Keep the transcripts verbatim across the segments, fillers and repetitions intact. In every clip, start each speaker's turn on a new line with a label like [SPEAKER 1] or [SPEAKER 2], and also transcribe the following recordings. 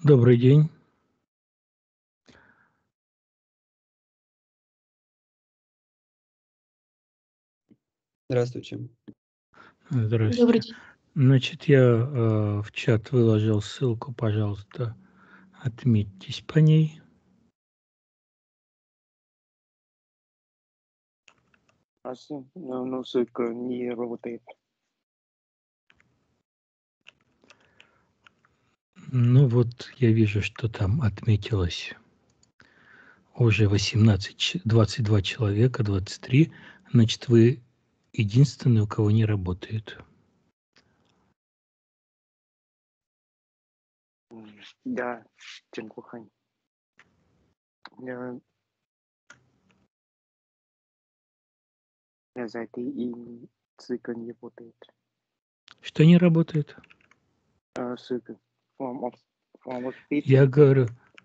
[SPEAKER 1] Добрый день.
[SPEAKER 2] Здравствуйте.
[SPEAKER 3] Добрый
[SPEAKER 1] Здравствуйте.
[SPEAKER 3] день.
[SPEAKER 1] Значит, я, э, в чат выложил ссылку, пожалуйста, отметьтесь по ней.
[SPEAKER 4] Здравствуйте. Но но ссылка не работает.
[SPEAKER 1] Ну вот, я вижу, что там отметилось уже восемнадцать ч двадцать два человека, двадцать три. Значит, вы единственный, у кого не работает.
[SPEAKER 4] М, да, Чжэнкухань. Я я за это и ссылка не работает.
[SPEAKER 1] Что не работает?
[SPEAKER 4] А, ссылка. Form of form of speech.
[SPEAKER 1] Я говорю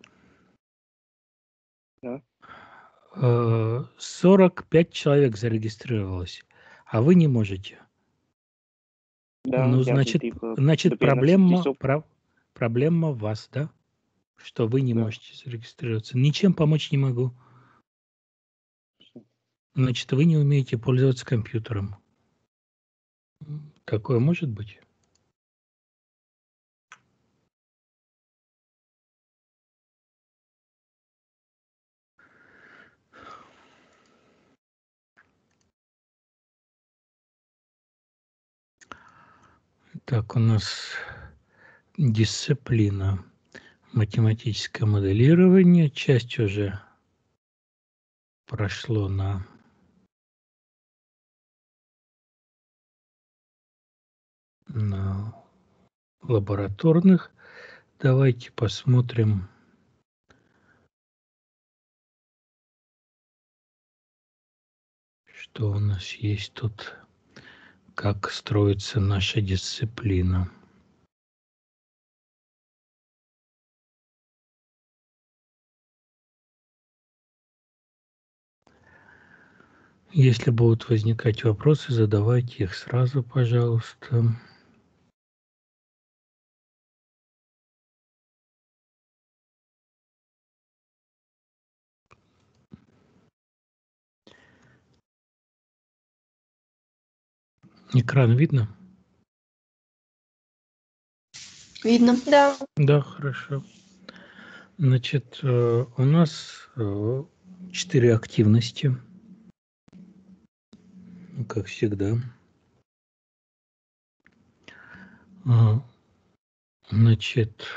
[SPEAKER 4] Да.
[SPEAKER 1] э, сорок пять человек зарегистрировалось, а вы не можете.
[SPEAKER 4] Да,
[SPEAKER 1] Ну,
[SPEAKER 4] я
[SPEAKER 1] значит
[SPEAKER 4] типа
[SPEAKER 1] значит,
[SPEAKER 4] до пятнадцати
[SPEAKER 1] проблема
[SPEAKER 4] часов.
[SPEAKER 1] пра проблема в вас, да? Что вы не
[SPEAKER 4] Да.
[SPEAKER 1] можете зарегистрироваться. Ничем помочь не могу.
[SPEAKER 4] Всё.
[SPEAKER 1] Значит, вы не умеете пользоваться компьютером. М, такое может быть? Так, у нас дисциплина математическое моделирование. Часть уже прошло на на лабораторных. Давайте посмотрим что у нас есть тут, как строится наша дисциплина. Если будут возникать вопросы, задавайте их сразу, пожалуйста. Экран видно?
[SPEAKER 3] Видно. Да.
[SPEAKER 1] Да, хорошо. Значит, э, у нас, э, четыре активности. Ну, как всегда. А, значит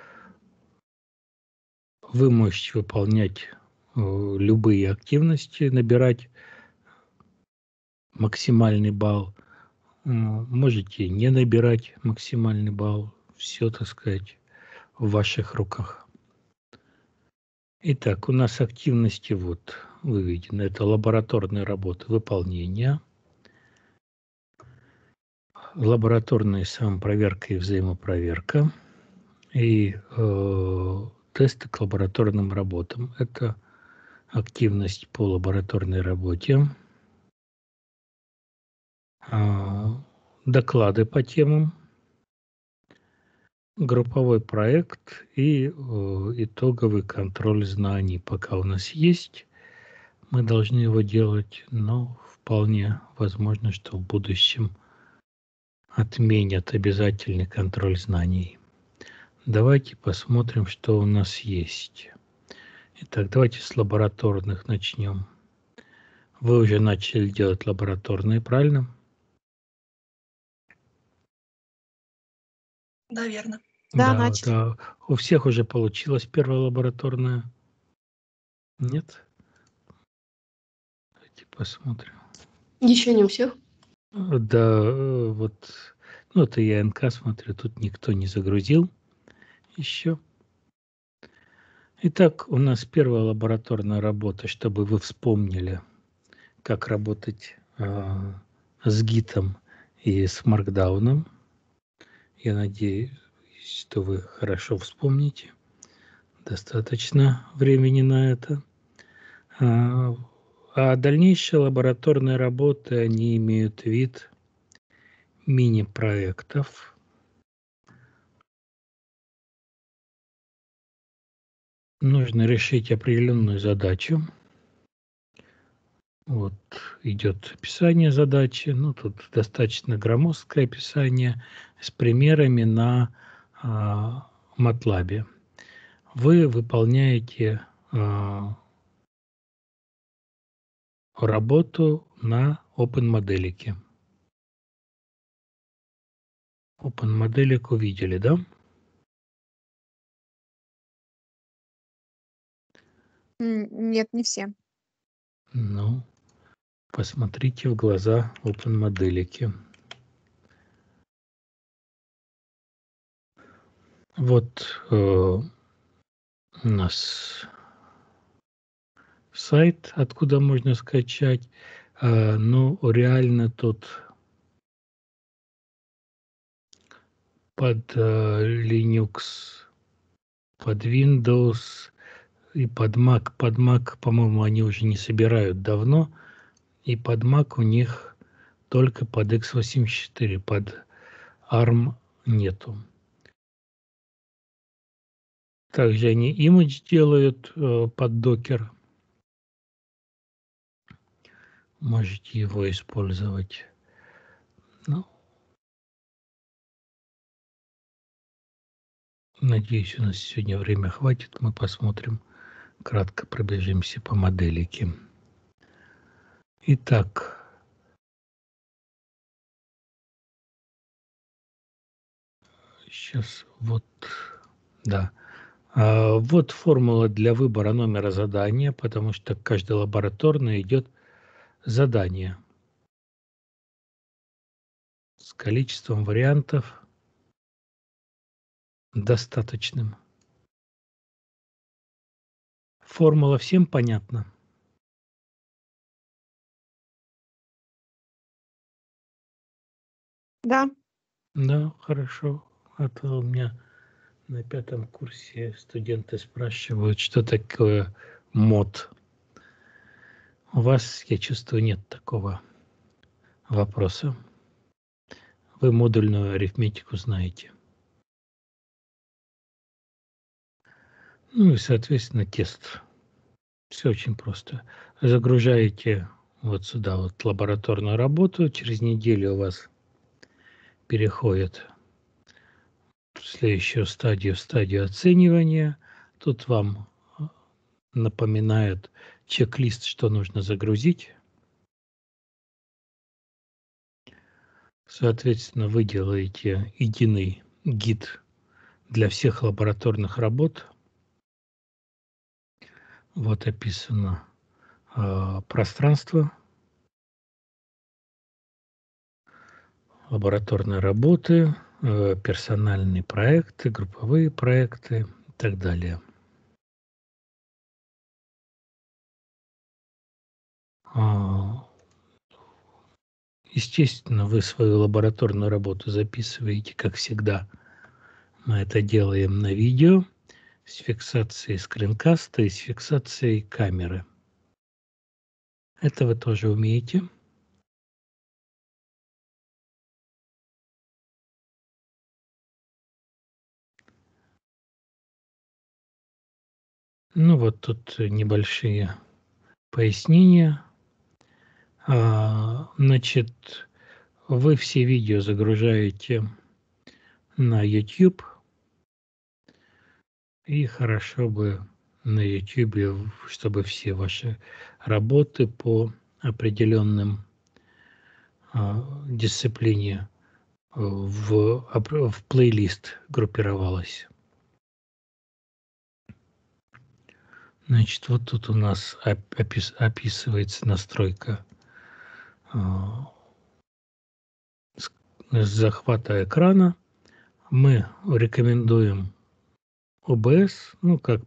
[SPEAKER 1] вы можете выполнять, э, любые активности, набирать максимальный балл. М, можете не набирать максимальный балл. Всё, так сказать, в ваших руках. Итак, у нас активности вот выведены. Это лабораторная работа выполнения. Лабораторная самопроверка и взаимопроверка. И, э, тесты к лабораторным работам. Это активность по лабораторной работе. А, доклады по темам. Групповой проект и, э, итоговый контроль знаний. Пока у нас есть, мы должны его делать, но вполне возможно, что в будущем отменят обязательный контроль знаний. Давайте посмотрим, что у нас есть. Итак, давайте с лабораторных начнем. Вы уже начали делать лабораторные, правильно?
[SPEAKER 3] Да, верно. Да,
[SPEAKER 1] Да,
[SPEAKER 3] начали.
[SPEAKER 1] да. У всех уже получилась первая лабораторная? Нет? Давайте посмотрим.
[SPEAKER 3] Еще не у всех.
[SPEAKER 1] Э, да, э, вот, ну, это я эн ка смотрю, тут никто не загрузил еще. Итак, у нас первая лабораторная работа, чтобы вы вспомнили, как работать, а, с гитом и с маркдауном. Я надеюсь, что вы хорошо вспомните. Достаточно времени на это. А, а дальнейшие лабораторные работы, они имеют вид мини-проектов. нужно решить определенную задачу. Вот идет описание задачи. Ну, тут достаточно громоздкое описание с примерами на а, MATLAB. Вы выполняете а, работу на OpenModelике. OpenModelик увидели, да?
[SPEAKER 2] Нет, не все.
[SPEAKER 1] Ну, посмотрите в глаза OpenModelике. Вот э, у нас сайт, откуда можно скачать. Э, ну, реально тут под э, Linux, под Windows и под Mac. Под Mac, по-моему, они уже не собирают давно. И под Mac у них только под икс восемьдесят четыре, под арм нету. Также они имидж делают э, под Docker. Можете его использовать. Ну, надеюсь, у нас сегодня время хватит. Мы посмотрим, кратко пробежимся по моделике. Итак, сейчас вот, да. А, вот формула для выбора номера задания, потому что каждой лабораторной идет задание с количеством вариантов достаточным. Формула всем понятна?
[SPEAKER 2] Да.
[SPEAKER 1] Да, хорошо. А то у меня на пятом курсе студенты спрашивают, что такое мод. У вас, я чувствую, нет такого вопроса. Вы модульную арифметику знаете. Ну и, соответственно, тест. Все очень просто. Загружаете вот сюда вот лабораторную работу. Через неделю у вас переходит в следующую стадию, в стадию оценивания. Тут вам напоминают чек-лист, что нужно загрузить. Соответственно, вы делаете единый гид для всех лабораторных работ. Вот описано э, пространство, лабораторные работы, э, персональные проекты, групповые проекты и так далее. А, естественно, вы свою лабораторную работу записываете, как всегда. Мы это делаем на видео с фиксацией скринкаста и с фиксацией камеры. Это вы тоже умеете. Ну вот тут небольшие пояснения. А, значит, вы все видео загружаете на YouTube. И хорошо бы на YouTube, чтобы все ваши работы по определенным а, дисциплине в, в плейлист группировалась. Значит, вот тут у нас опис, описывается настройка а, захвата экрана. Мы рекомендуем о бэ эс, ну, как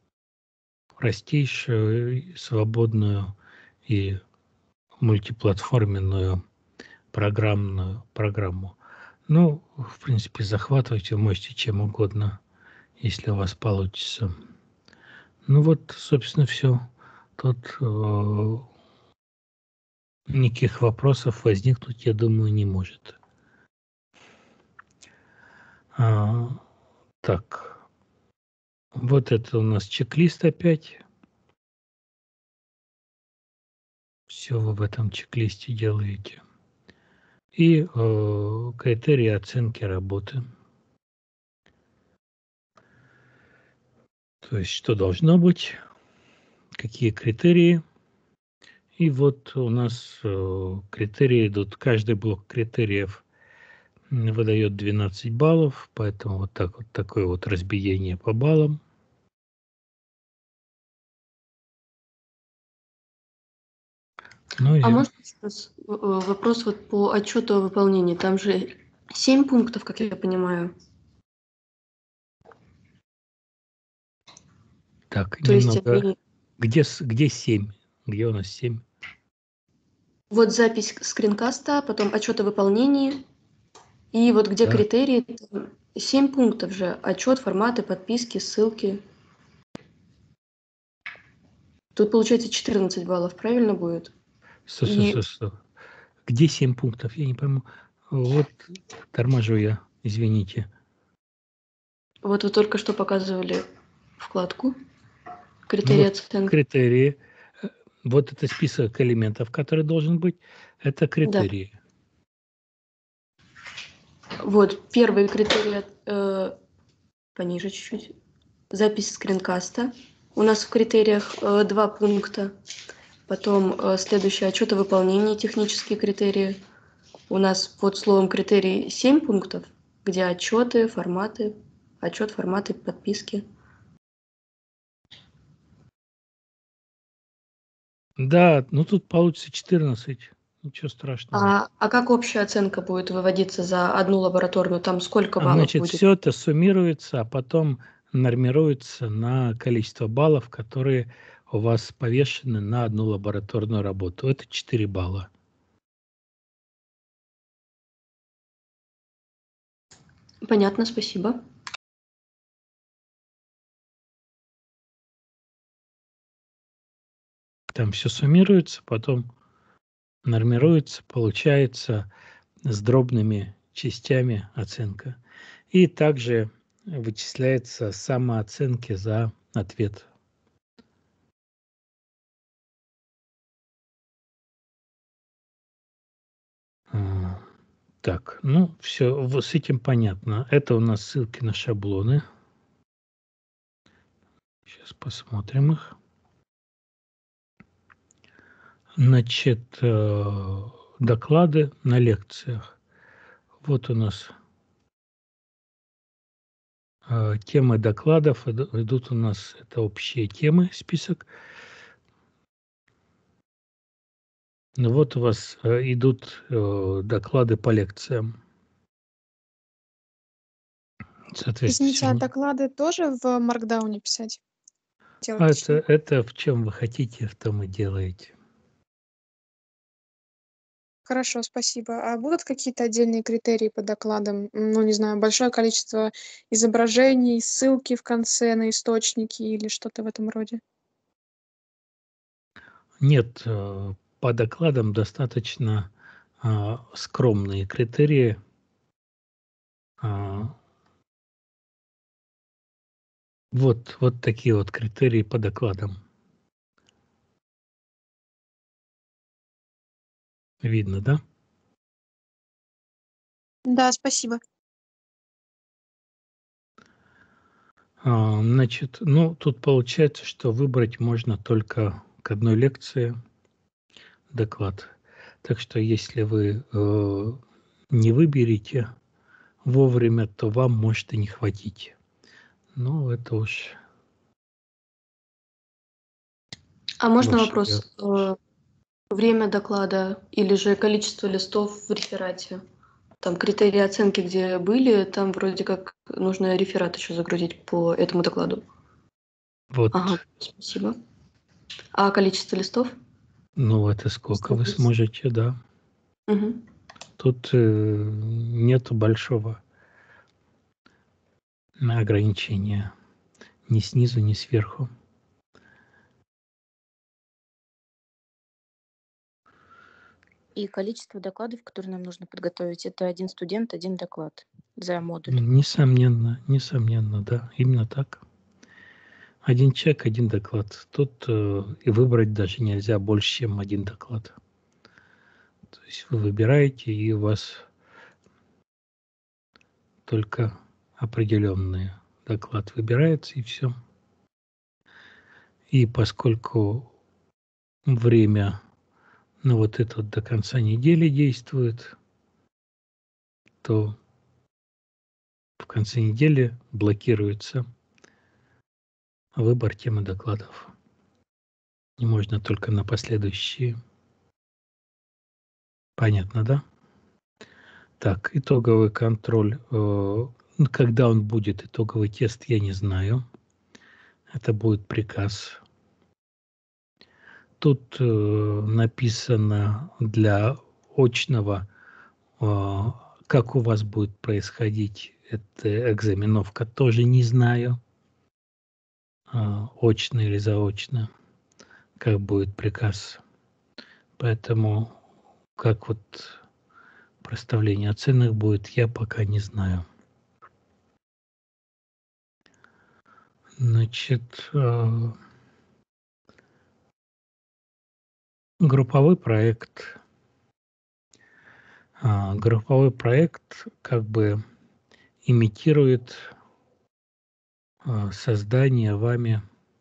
[SPEAKER 1] простейшую, свободную и мультиплатформенную программную программу. Ну, в принципе, захватывать вы можете чем угодно, если у вас получится. Ну вот, собственно, все. Тут э, никаких вопросов возникнуть, я думаю, не может. А, так. Вот это у нас чек-лист опять. Все вы в этом чек-листе делаете. И э, критерии оценки работы. То есть, что должно быть, какие критерии. И вот у нас э, критерии идут, каждый блок критериев выдает двенадцать баллов, поэтому вот так вот такое вот разбиение по баллам. Ну,
[SPEAKER 3] А
[SPEAKER 1] и
[SPEAKER 3] можно сейчас э, вопрос вот по отчету о выполнении? Там же семь пунктов, как я понимаю.
[SPEAKER 1] так,
[SPEAKER 3] То есть
[SPEAKER 1] немного.
[SPEAKER 3] они...
[SPEAKER 1] Где, с- где семь? Где у нас семь?
[SPEAKER 3] Вот запись скринкаста, потом отчет о выполнении, и вот где
[SPEAKER 1] Да.
[SPEAKER 3] критерии, там семь пунктов же. Отчет, форматы, подписки, ссылки. Тут получается четырнадцать баллов, правильно будет?
[SPEAKER 1] Сто, сто,
[SPEAKER 3] И
[SPEAKER 1] сто, сто. Где семь пунктов? Я не пойму. Вот торможу я, извините.
[SPEAKER 3] вот вы только что показывали вкладку
[SPEAKER 1] Ну
[SPEAKER 3] критерии
[SPEAKER 1] вот
[SPEAKER 3] оценки.
[SPEAKER 1] критерии. э, Вот это список элементов, который должен быть. Это
[SPEAKER 3] Да.
[SPEAKER 1] критерии.
[SPEAKER 3] Вот первый критерий э, пониже чуть-чуть. Запись скринкаста. У нас в критериях э, два пункта. Потом э, следующий отчет о выполнении, технические критерии. У нас под словом критерий семь пунктов, где отчеты, форматы, отчет, форматы, подписки.
[SPEAKER 1] Да, ну тут получится четырнадцать. Ничего страшного.
[SPEAKER 3] А, а как общая оценка будет выводиться за одну лабораторную? Там сколько
[SPEAKER 1] А,
[SPEAKER 3] баллов
[SPEAKER 1] Значит,
[SPEAKER 3] будет?
[SPEAKER 1] все это суммируется, а потом нормируется на количество баллов, которые у вас повешены на одну лабораторную работу. Это четыре балла.
[SPEAKER 3] Понятно, спасибо.
[SPEAKER 1] Там все суммируется, потом нормируется, получается с дробными частями оценка. И также вычисляется самооценки за ответ. А, Так, ну все, с этим понятно. Это у нас ссылки на шаблоны. Сейчас посмотрим их. Значит, э, доклады на лекциях. Вот у нас э, темы докладов иду- идут у нас, это общие темы, список. Ну вот у вас э, идут э, доклады по лекциям. Соответственно,
[SPEAKER 2] Извините, а
[SPEAKER 1] сегодня-
[SPEAKER 2] доклады тоже в маркдауне писать? Делать,
[SPEAKER 1] а это,
[SPEAKER 2] точнее.
[SPEAKER 1] это в чем вы хотите, в том и делаете.
[SPEAKER 2] Хорошо, спасибо. А будут какие-то отдельные критерии по докладам? М, Ну, не знаю, большое количество изображений, ссылки в конце на источники или что-то в этом роде?
[SPEAKER 1] Нет, э, по докладам достаточно а, скромные критерии. А, Вот, вот такие вот критерии по докладам. Видно, да?
[SPEAKER 2] Да, спасибо.
[SPEAKER 1] А, Значит, ну, тут получается, что выбрать можно только к одной лекции доклад. Так что если вы э, не выберете вовремя, то вам может и не хватить. Ну, это уж
[SPEAKER 3] А можно
[SPEAKER 1] ваше дело.
[SPEAKER 3] вопрос? Э, Время доклада или же количество листов в реферате? Там критерии оценки, где были, там вроде как нужно реферат еще загрузить по этому докладу.
[SPEAKER 1] Вот,
[SPEAKER 3] Ага, спасибо. А количество листов?
[SPEAKER 1] ну, это сколько вы
[SPEAKER 3] Страниц.
[SPEAKER 1] сможете, да.
[SPEAKER 3] Мгм.
[SPEAKER 1] Тут э, нету большого ограничения ни снизу, ни сверху.
[SPEAKER 5] И количество докладов, которые нам нужно подготовить, это один студент, один доклад за модуль.
[SPEAKER 1] Несомненно, несомненно, да, именно так. Один человек, один доклад. Тут э, и выбрать даже нельзя больше, чем один доклад. То есть вы выбираете, и у вас только определенный доклад выбирается, и все. И поскольку время, ну вот это вот до конца недели действует, то в конце недели блокируется выбор темы докладов. И можно только на последующие. Понятно, да? Так, итоговый контроль. э, ну, Когда он будет, итоговый тест, я не знаю. Это будет приказ. Тут э, написано для очного, э, как у вас будет происходить эта экзаменовка, тоже не знаю. Э, очно или заочно, как будет приказ. Поэтому как вот проставление оценок будет, я пока не знаю. Значит, э, групповой проект. А, групповой проект как бы имитирует а, создание вами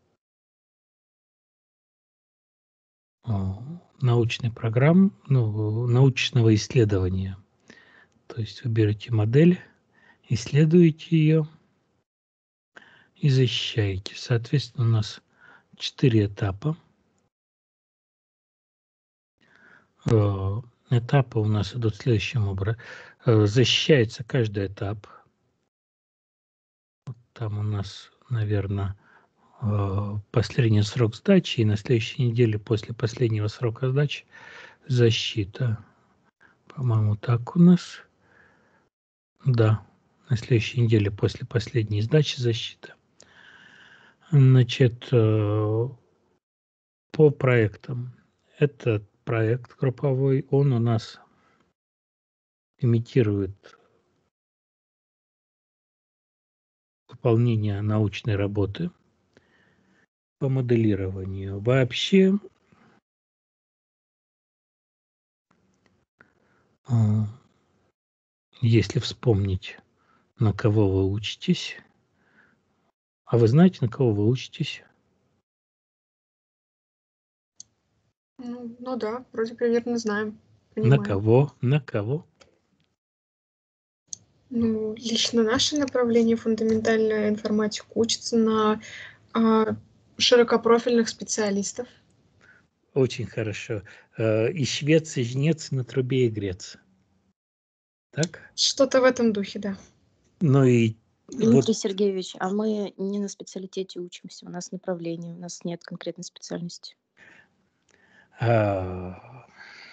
[SPEAKER 1] а, научной программы, ну, научного исследования. То есть вы берете модель, исследуете ее и защищаете. Соответственно, у нас четыре этапа. Э, Этапы у нас идут следующим образом. Э, Защищается каждый этап. Там у нас, наверное, э, последний срок сдачи, и на следующей неделе после последнего срока сдачи защита. По-моему, так у нас. Да, на следующей неделе после последней сдачи защита. Значит, э, по проектам. Этот проект групповой, он у нас имитирует выполнение научной работы по моделированию. Вообще, э, если вспомнить, на кого вы учитесь, а вы знаете, на кого вы учитесь?
[SPEAKER 2] Ну, ну да, вроде примерно знаем,
[SPEAKER 1] На
[SPEAKER 2] понимаем.
[SPEAKER 1] кого? На кого?
[SPEAKER 2] Ну, лично наше направление фундаментальная информатика учится на а, широкопрофильных специалистов.
[SPEAKER 1] Очень хорошо. Э, И швец, и жнец, на трубе и грец. Так?
[SPEAKER 2] Что-то в этом духе, да.
[SPEAKER 1] Ну и
[SPEAKER 5] Дмитрий
[SPEAKER 1] вот
[SPEAKER 5] Сергеевич, а мы не на специалитете учимся, у нас направление, у нас нет конкретной специальности.
[SPEAKER 1] а,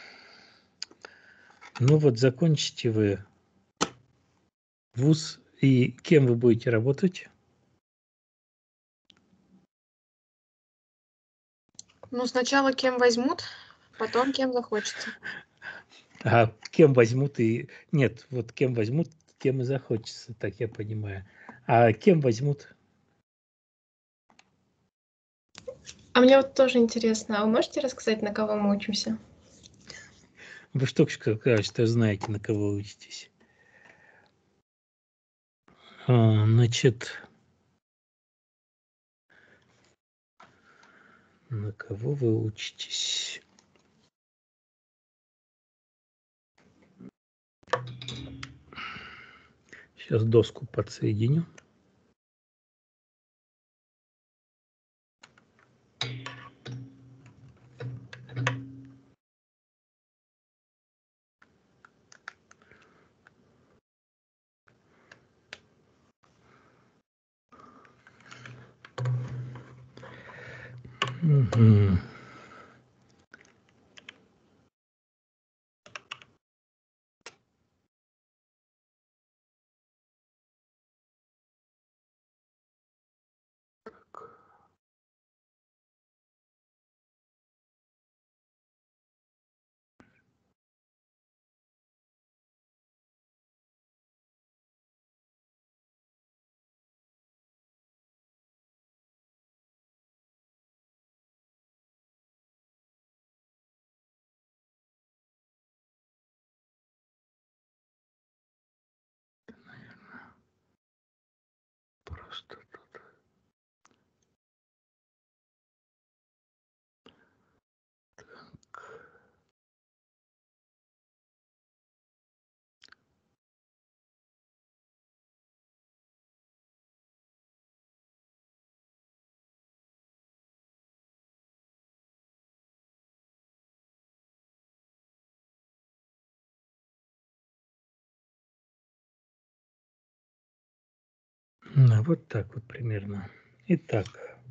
[SPEAKER 1] ну вот закончите вы вуз, и кем вы будете работать?
[SPEAKER 2] Ну, сначала кем возьмут, потом кем захочется.
[SPEAKER 1] А кем возьмут и... Нет, вот кем возьмут, тем и захочется, так я понимаю. А кем возьмут?
[SPEAKER 6] А мне вот тоже интересно, а вы можете рассказать, на кого мы учимся?
[SPEAKER 1] Вы что только что сказали, что знаете, на кого вы учитесь. А, Значит, на кого вы учитесь? Сейчас доску подсоединю. Мгм. что тут? Так. Ну, вот так вот примерно. Итак,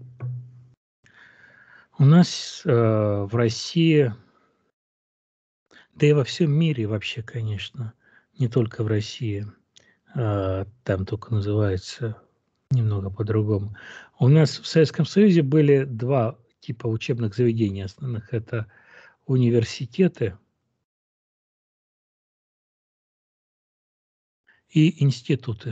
[SPEAKER 1] у нас э, в России, да и во всем мире вообще, конечно, не только в России, э, там только называется немного по-другому. У нас в Советском Союзе были два типа учебных заведений основных. Это университеты и институты.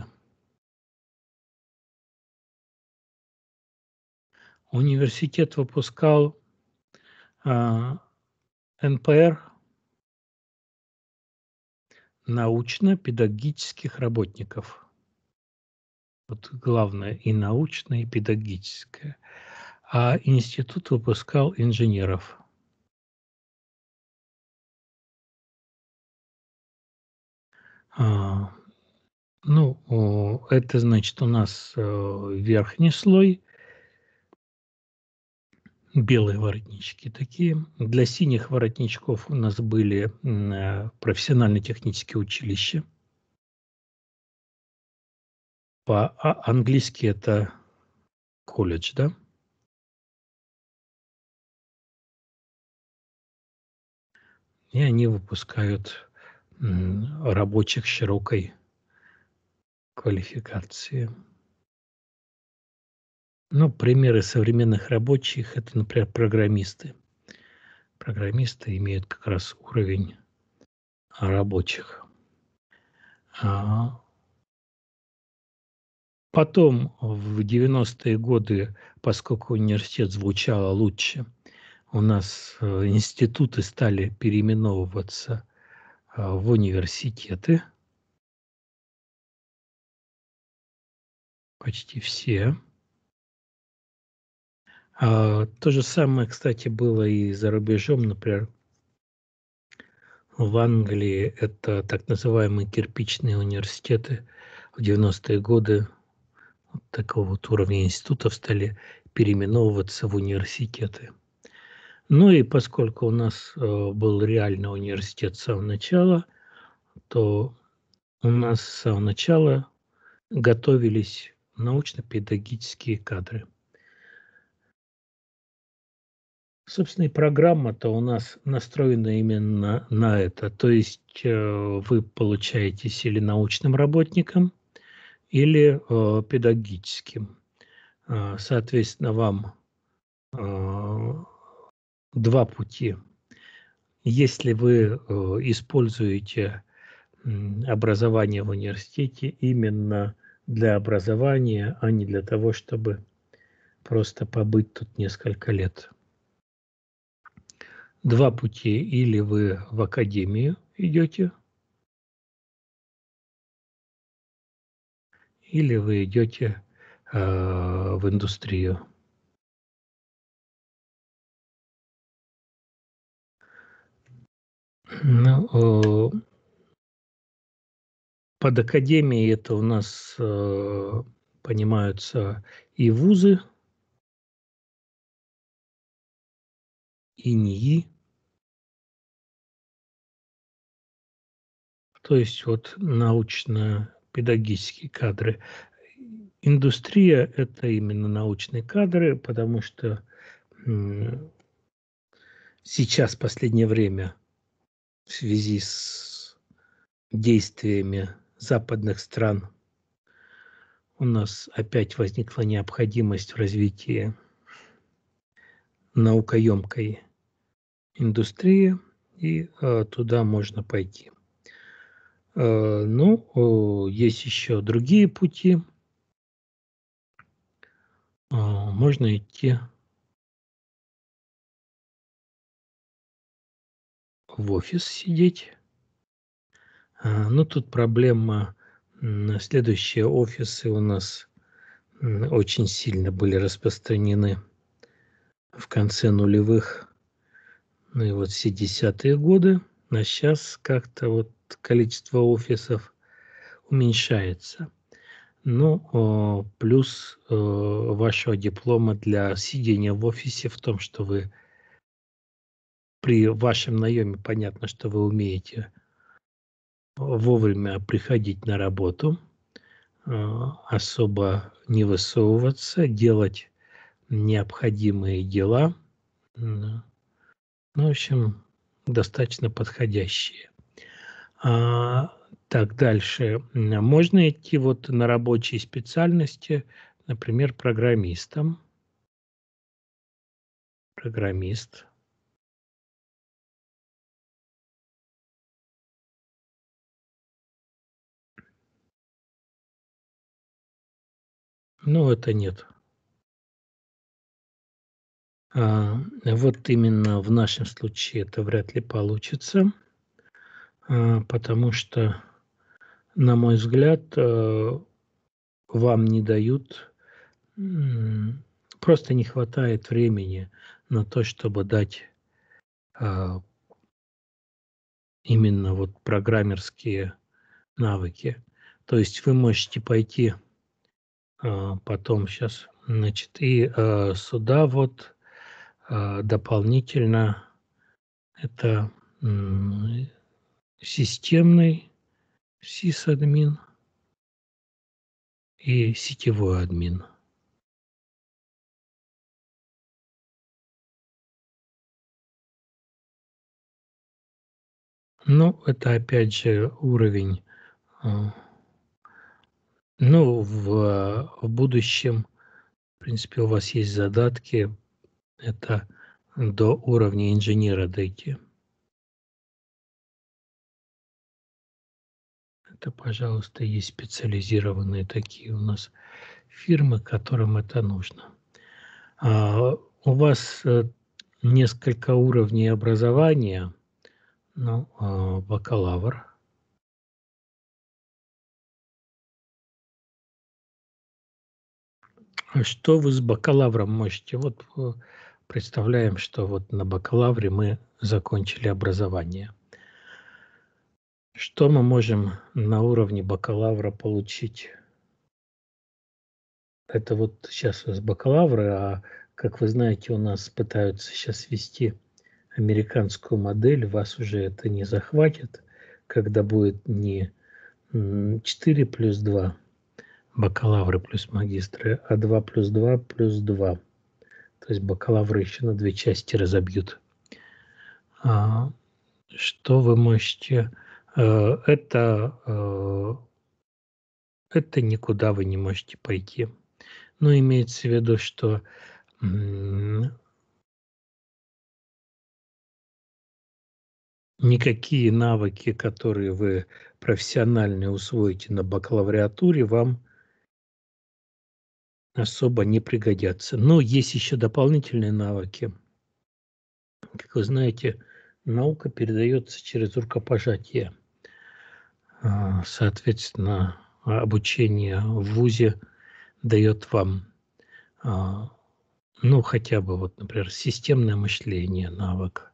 [SPEAKER 1] Университет выпускал а, эн пэ эр, научно-педагогических работников. Вот главное и научное, и педагогическое. А институт выпускал инженеров. А, ну, о, это значит у нас э, верхний слой, белые воротнички такие. Для синих воротничков у нас были м, э, профессионально-технические училища. По-английски это колледж, да? И они выпускают м, рабочих широкой квалификации. Ну, примеры современных рабочих – это, например, программисты. Программисты имеют как раз уровень рабочих. А потом, в девяностые годы, поскольку университет звучало лучше, у нас э, институты стали переименовываться э, в университеты. Почти все. А, то же самое, кстати, было и за рубежом, например, в Англии это так называемые кирпичные университеты. В девяностые годы вот такого вот уровня институтов стали переименовываться в университеты. Ну и поскольку у нас э, был реально университет с самого начала, то у нас с самого начала готовились научно-педагогические кадры. Собственно, и программа-то у нас настроена именно на это. То есть э, вы получаетесь или научным работником, или э, педагогическим. Э, соответственно, вам э, два пути. Если вы э, используете м, образование в университете именно для образования, а не для того, чтобы просто побыть тут несколько лет. Два пути. Или вы в академию идете, или вы идете э, в индустрию. Ну, э, под академией это у нас э, понимаются и вузы, и НИИ. То есть вот научно-педагогические кадры. Индустрия – это именно научные кадры, потому что м, сейчас, в последнее время, в связи с действиями западных стран, у нас опять возникла необходимость в развитии наукоемкой индустрии, и э, туда можно пойти. Э, ну, э, есть еще другие пути. Э, можно идти в офис сидеть. Э, ну, тут проблема м, следующие. Офисы у нас очень сильно были распространены в конце нулевых, ну и вот все десятые годы, а сейчас как-то вот количество офисов уменьшается. Ну, плюс вашего диплома для сидения в офисе в том, что вы при вашем наеме понятно, что вы умеете вовремя приходить на работу, особо не высовываться, делать необходимые дела. Ну, в общем, достаточно подходящие. А, так, дальше. Можно идти вот на рабочие специальности, например, программистом. Программист. Ну, это нет. А, вот именно в нашем случае это вряд ли получится, а, потому что, на мой взгляд, а, вам не дают, м, просто не хватает времени на то, чтобы дать а, именно вот программерские навыки. То есть вы можете пойти а, потом сейчас, значит, и а, сюда вот а, дополнительно это м, системный сисадмин и сетевой админ. Ну, это опять же уровень. а, Ну, в, в будущем, в принципе, у вас есть задатки, это до уровня инженера дойти. Это, пожалуйста, есть специализированные такие у нас фирмы, которым это нужно. А, у вас э, несколько уровней образования, ну, а, бакалавр. А что вы с бакалавром можете? Вот э, представляем, что вот на бакалавре мы закончили образование. Что мы можем на уровне бакалавра получить? Это вот сейчас с бакалавра, а как вы знаете, у нас пытаются сейчас ввести американскую модель, вас уже это не захватит, когда будет не четыре плюс два бакалавры плюс магистры, а два плюс два плюс два. То есть бакалавры еще на две части разобьют. А, что вы можете... Э, это, э, это никуда вы не можете пойти. Но имеется в виду, что никакие навыки, которые вы профессионально усвоите на бакалавриатуре, вам особо не пригодятся. Но есть еще дополнительные навыки. Как вы знаете, наука передается через рукопожатие. Соответственно, обучение в вузе дает вам, ну, хотя бы, вот, например, системное мышление, навык,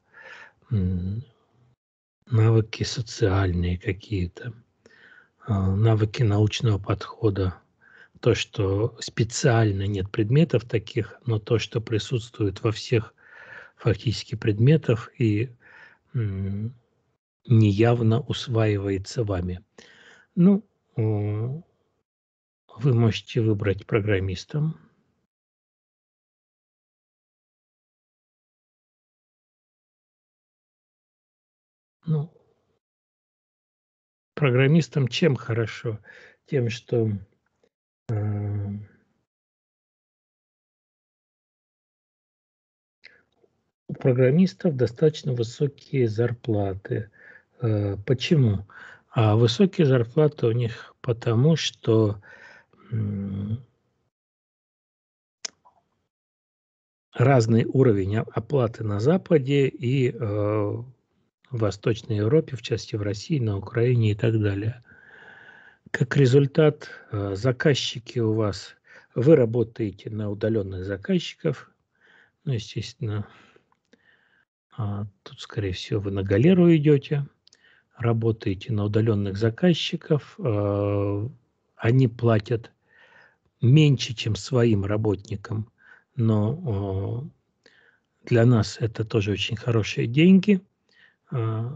[SPEAKER 1] навыки социальные какие-то, навыки научного подхода. То, что специально нет предметов таких, но то, что присутствует во всех фактически предметах и м, неявно усваивается вами. Ну, вы можете выбрать программистом. Ну, программистам чем хорошо? Тем, что э, у программистов достаточно высокие зарплаты. Э, почему? А высокие зарплаты у них потому, что м, разный уровень оплаты на Западе и э, в Восточной Европе, в части в России, на Украине и так далее. Как результат, э, заказчики у вас Вы работаете на удаленных заказчиков, ну, естественно, а, тут, скорее всего, вы на галеру идете, работаете на удаленных заказчиков, а, они платят меньше, чем своим работникам, но а, для нас это тоже очень хорошие деньги. А,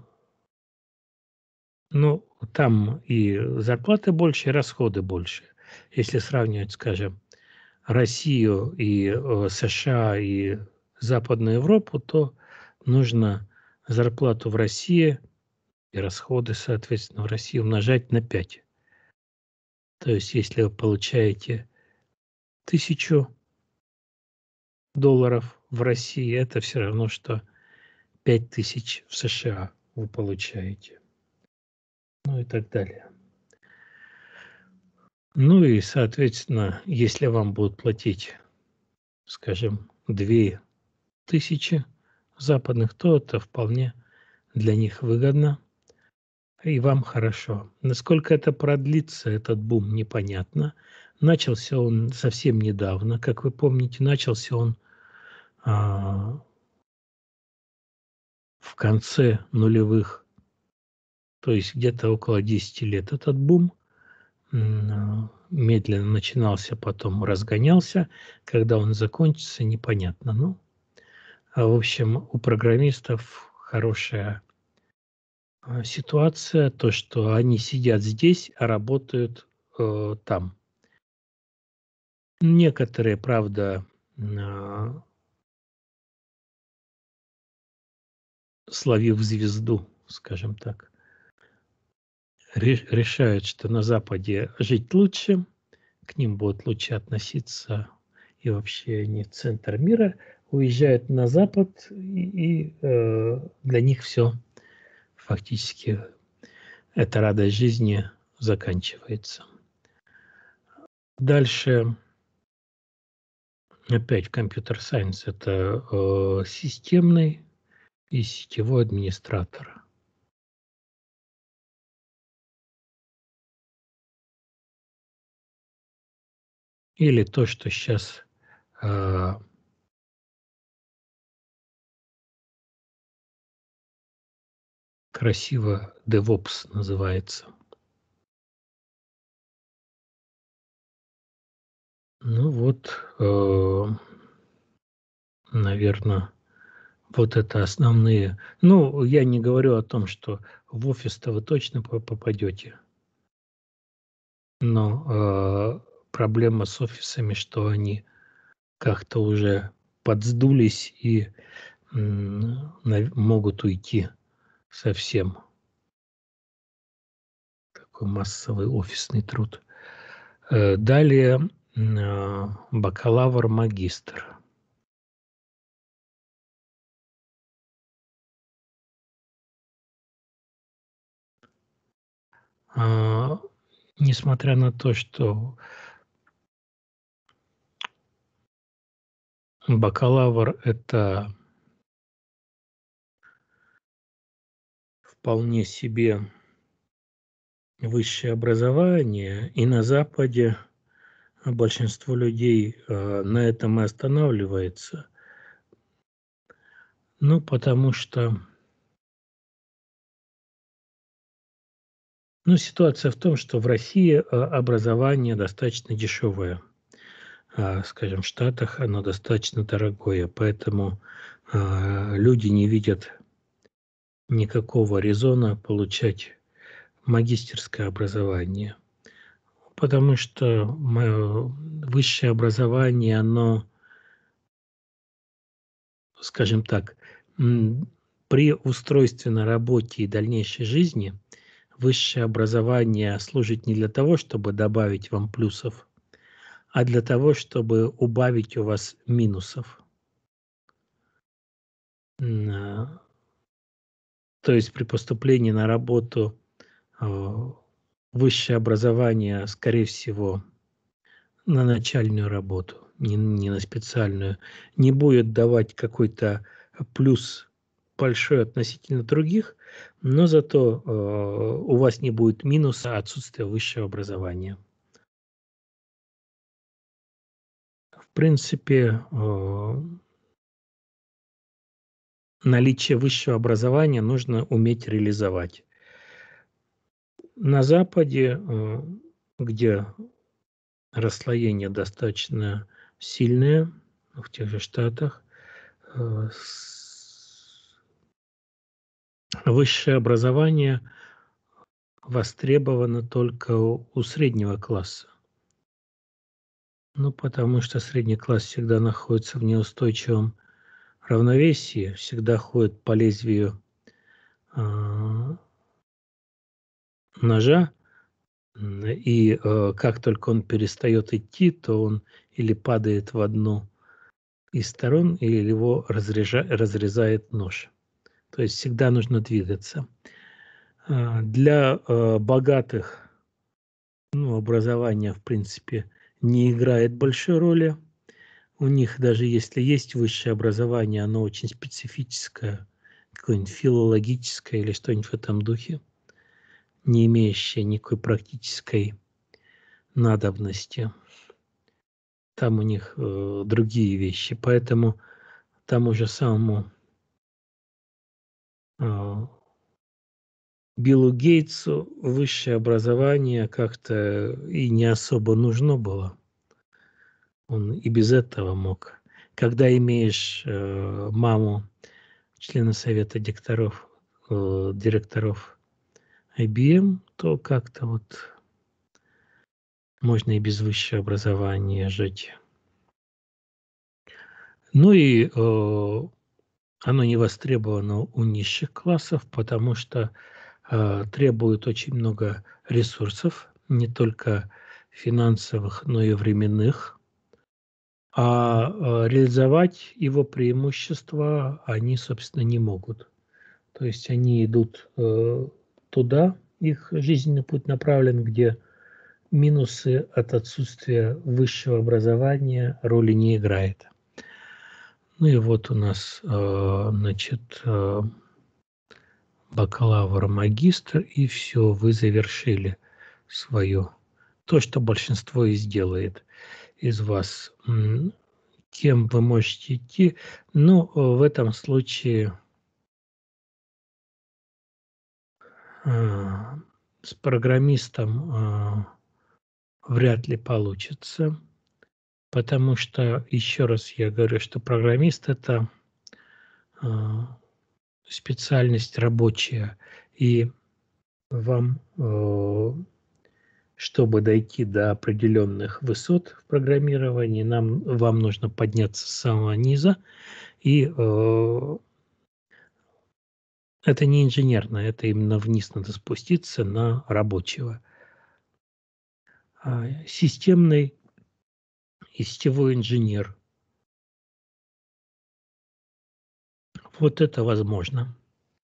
[SPEAKER 1] ну, там и зарплаты больше, и расходы больше. Если сравнивать, скажем, Россию и э, США и Западную Европу, то нужно зарплату в России и расходы, соответственно, в России умножать на пять. То есть, если вы получаете тысячу долларов в России, это все равно, что пять тысяч в США вы получаете. Ну и так далее. Ну и, соответственно, если вам будут платить, скажем, две тысячи западных, то это вполне для них выгодно и вам хорошо. Насколько это продлится, этот бум, непонятно. Начался он совсем недавно, как вы помните, начался он а, в конце нулевых, то есть где-то около десяти лет этот бум. Медленно начинался, потом разгонялся. Когда он закончится, непонятно. Ну, а в общем, у программистов хорошая ситуация, то, что они сидят здесь, а работают э, там. Некоторые, правда, э, словив звезду, скажем так, решают, что на Западе жить лучше, к ним будут лучше относиться, и вообще они центр мира, уезжают на Запад, и, и э, для них все фактически, эта радость жизни заканчивается. Дальше, опять компьютер-сайенс, это э, системный и сетевой администратор. Или то, что сейчас э, красиво DevOps называется. Ну вот, э, наверное, вот это основные. Ну, я не говорю о том, что в офис-то вы точно попадете. Но э, проблема с офисами, что они как-то уже подсдулись и м, могут уйти совсем. Такой массовый офисный труд. Э, далее э, бакалавр-магистр. А, несмотря на то, что бакалавр – это вполне себе высшее образование, и на Западе большинство людей э, на этом и останавливается. Ну, потому что ну, ситуация в том, что в России э, образование достаточно дешевое. А, скажем, в Штатах оно достаточно дорогое, поэтому э, люди не видят никакого резона получать магистерское образование. Потому что мое высшее образование, оно, скажем так, при устройстве на работе и дальнейшей жизни высшее образование служит не для того, чтобы добавить вам плюсов, а для того, чтобы убавить у вас минусов. То есть при поступлении на работу высшее образование, скорее всего, на начальную работу, не, не на специальную, не будет давать какой-то плюс большой относительно других, но зато э, у вас не будет минуса отсутствия высшего образования. принципе, э, наличие высшего образования нужно уметь реализовать. На Западе, э, где расслоение достаточно сильное, в тех же Штатах, э, с- высшее образование востребовано только у, у среднего класса. Ну, потому что средний класс всегда находится в неустойчивом равновесии, всегда ходит по лезвию а, ножа, м, и э, как только он перестает идти, то он или падает в одну из сторон, или его разрежа- разрезает нож. То есть всегда нужно двигаться. А, Для э, богатых, ну, образование, в принципе, не играет большой роли. У них даже если есть высшее образование, оно очень специфическое, какое-нибудь филологическое или что-нибудь в этом духе, не имеющее никакой практической надобности. Там у них э, другие вещи. Поэтому тому же самому э, Биллу Гейтсу высшее образование как-то и не особо нужно было. Он и без этого мог. Когда имеешь э, маму члена совета директоров, э, директоров ай би эм, то как-то вот можно и без высшего образования жить. Ну и э, оно не востребовано у низших классов, потому что э, требует очень много ресурсов, не только финансовых, но и временных. А э, реализовать его преимущества они, собственно, не могут. То есть они идут э, туда, их жизненный путь направлен, где минусы от отсутствия высшего образования роли не играет. Ну и вот у нас, э, значит, э, бакалавр, магистр, и все, вы завершили свое. То, что большинство и сделает из вас. М, Кем вы можете идти? Ну, э, в этом случае э, с программистом э, вряд ли получится, потому что, еще раз я говорю, что программист – это э, специальность рабочая, и вам, э, чтобы дойти до определенных высот в программировании, нам, вам нужно подняться с самого низа, и э, это не инженерно, это именно вниз надо спуститься на рабочего. А системный и сетевой инженер. Вот это возможно.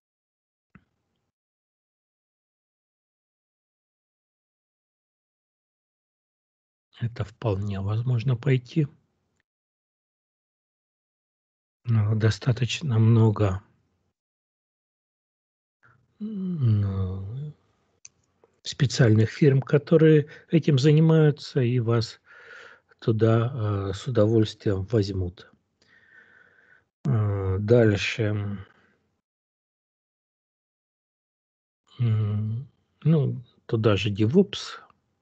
[SPEAKER 1] Это вполне возможно пойти. Но достаточно много м, специальных фирм, которые этим занимаются, и вас туда э, с удовольствием возьмут. Э, Дальше. М, Ну, туда же DevOps.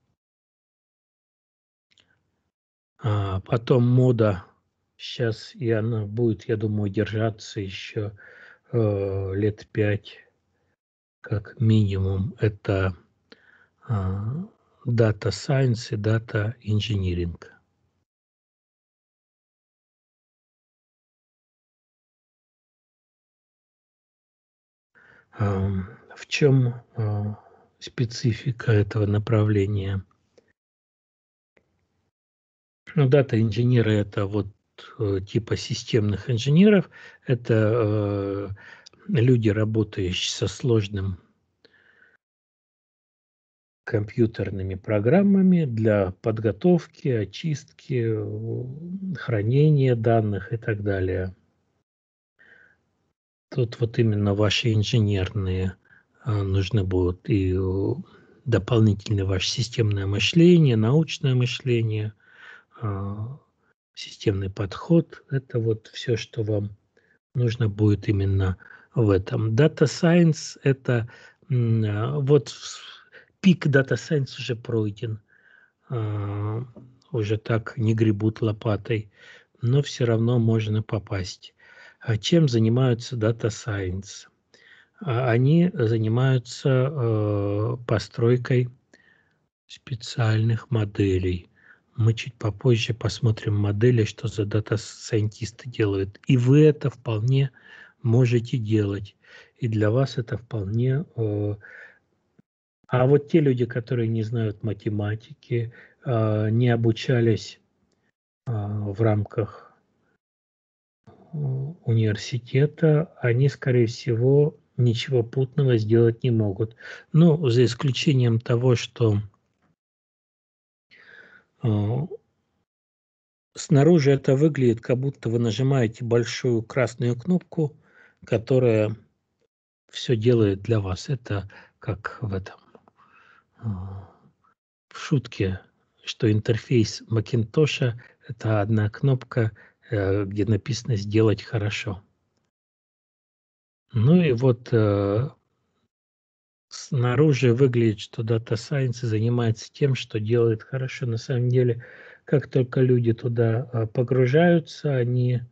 [SPEAKER 1] А потом мода. Сейчас и она будет, я думаю, держаться еще э, лет пять, как минимум. Это а, Data Science и Data Engineering. Ам, В чем а, специфика этого направления? Ну, дата-инженеры – это вот э, типа системных инженеров. Это э, люди, работающие со сложным компьютерными программами для подготовки, очистки, э, хранения данных и так далее. Тут вот именно ваши инженерные а, нужны будут и э, дополнительное ваше системное мышление, научное мышление, а, системный подход. Это вот все, что вам нужно будет именно в этом. Data Science – это вот пик Data Science уже пройден. Уже так не гребут лопатой, но все равно можно попасть. А чем занимаются Data Science? Они занимаются постройкой специальных моделей. Мы чуть попозже посмотрим модели, что за дата-сайентисты делают. И вы это вполне можете делать. И для вас это вполне... Э, а вот те люди, которые не знают математики, э, не обучались э, в рамках э, университета, они, скорее всего, ничего путного сделать не могут. Ну, за исключением того, что э, снаружи это выглядит, как будто вы нажимаете большую красную кнопку, которая все делает для вас. Это как в этом в шутке, что интерфейс Макинтоша – это одна кнопка, где написано «сделать хорошо». Ну и вот снаружи выглядит, что Data Science занимается тем, что делает хорошо. На самом деле, как только люди туда погружаются, они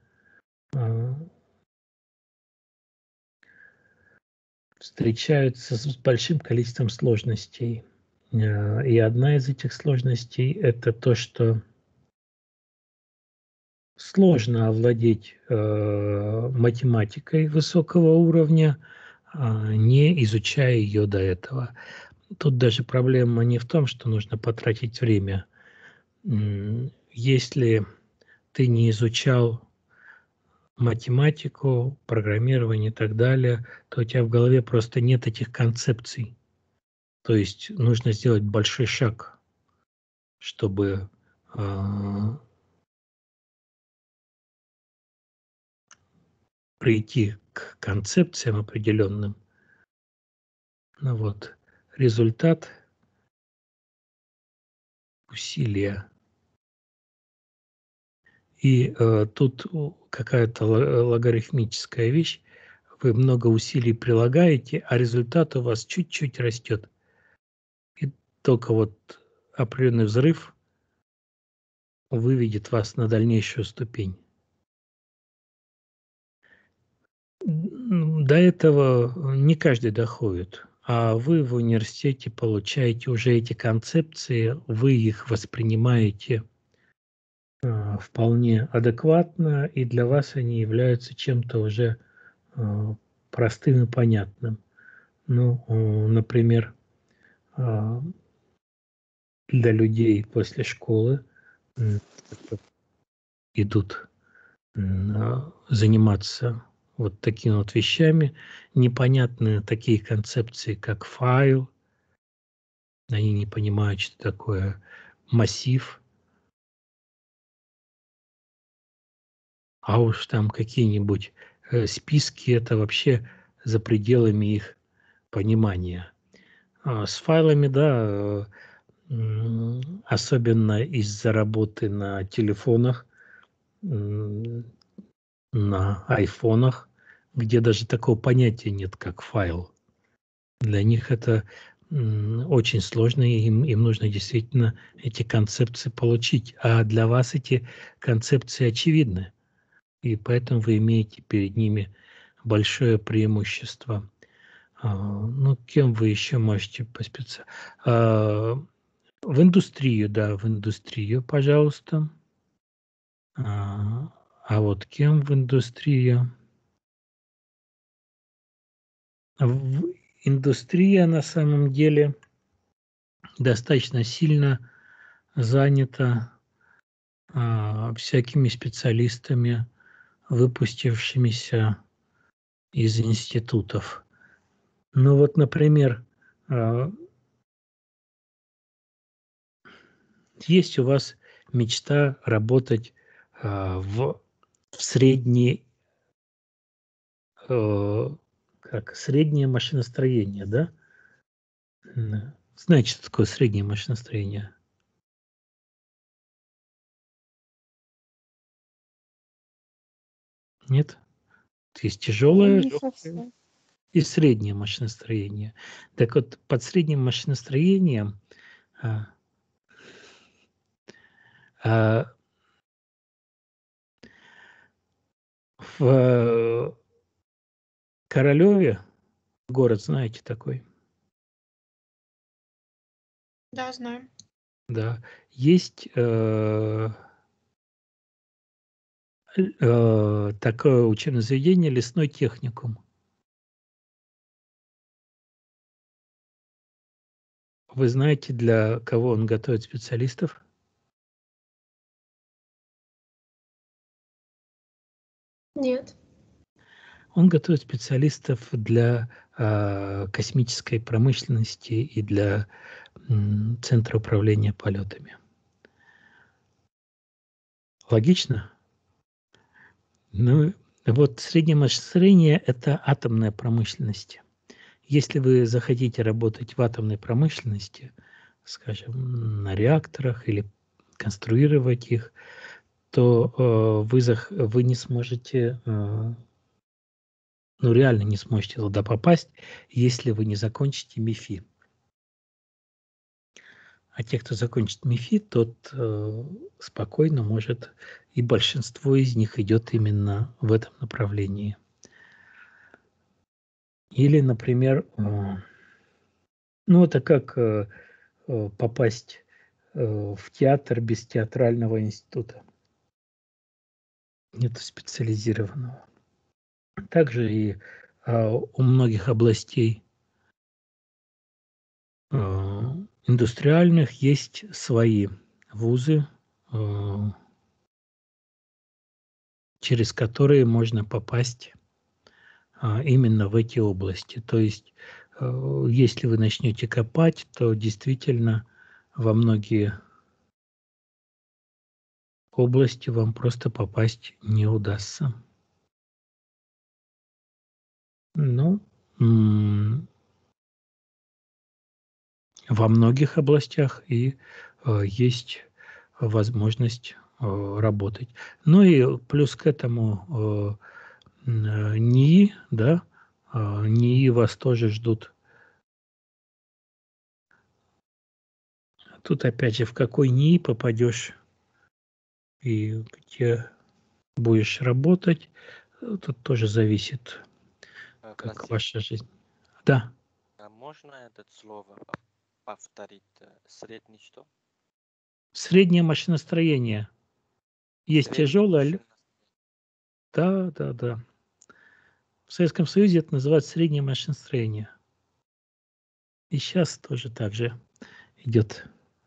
[SPEAKER 1] встречаются с большим количеством сложностей. И одна из этих сложностей – это то, что сложно овладеть математикой высокого уровня, не изучая ее до этого. Тут даже проблема не в том, что нужно потратить время. Если ты не изучал математику, программирование и так далее, то у тебя в голове просто нет этих концепций. То есть нужно сделать большой шаг, чтобы э, прийти к концепциям определенным. Ну вот, результат усилия. И э, тут какая-то логарифмическая вещь. Вы много усилий прилагаете, а результат у вас чуть-чуть растет. И только вот определенный взрыв выведет вас на дальнейшую ступень. До этого не каждый доходит, а вы в университете получаете уже эти концепции, вы их воспринимаете э, вполне адекватно, и для вас они являются чем-то уже э, простым и понятным. Ну, э, например, э, для людей после школы э, идут э, заниматься вот такими вот вещами, непонятные такие концепции, как файл, они не понимают, что такое массив, а уж там какие-нибудь э, списки, это вообще за пределами их понимания. А с файлами, да, э, особенно из-за работы на телефонах, э, на айфонах, где даже такого понятия нет, как файл. Для них это очень сложно, и им, им нужно действительно эти концепции получить. А для вас эти концепции очевидны, и поэтому вы имеете перед ними большое преимущество. А, ну, кем вы еще можете поспециализироваться? А, в индустрию, да, в индустрию, пожалуйста. А, а вот кем в индустрию? В индустрия на самом деле достаточно сильно занята а, всякими специалистами, выпустившимися из институтов. Ну вот, например, а, есть у вас мечта работать а, в, в средней, э, как среднее машиностроение, да? Знаете, что такое среднее машиностроение? Нет? Есть тяжелое
[SPEAKER 2] Не совсем.
[SPEAKER 1] и среднее машиностроение. Так вот, под средним машиностроением а, а, в Королеве, город знаете такой,
[SPEAKER 6] Да, знаю.
[SPEAKER 1] да, есть э, э, такое учебное заведение «Лесной техникум». Вы знаете, для кого он готовит специалистов?
[SPEAKER 6] Нет.
[SPEAKER 1] Он готовит специалистов для э, космической промышленности и для м, Центра управления полетами. Логично? Ну, вот среднее машиностроение – это атомная промышленность. Если вы захотите работать в атомной промышленности, скажем, на реакторах или конструировать их, то э, вы, зах, вы не сможете, э, ну реально не сможете туда попасть, если вы не закончите МИФИ. А те, кто закончит МИФИ, тот э, спокойно может, и большинство из них идет именно в этом направлении. Или, например, э, ну это как э, э, попасть э, в театр без театрального института. Нет специализированного. Также и э, у многих областей э, индустриальных есть свои вузы, э, через которые можно попасть э, именно в эти области. То есть, э, если вы начнете копать, то действительно во многие области вам просто попасть не удастся. Ну, м, во многих областях и э, есть возможность э, работать. Ну и плюс к этому э, НИИ, да, э, НИИ вас тоже ждут. Тут опять же, в какой НИИ попадешь и где будешь работать, тут тоже зависит,
[SPEAKER 7] Э,
[SPEAKER 1] как
[SPEAKER 7] Простите,
[SPEAKER 1] ваша жизнь. Да,
[SPEAKER 7] а можно это слово повторить? э, Средний что?
[SPEAKER 1] среднее машиностроение. Есть
[SPEAKER 7] Средний
[SPEAKER 1] тяжелое,
[SPEAKER 7] машина.
[SPEAKER 1] да, да, да. В Советском Союзе это называется среднее машиностроение. И сейчас тоже так же идет.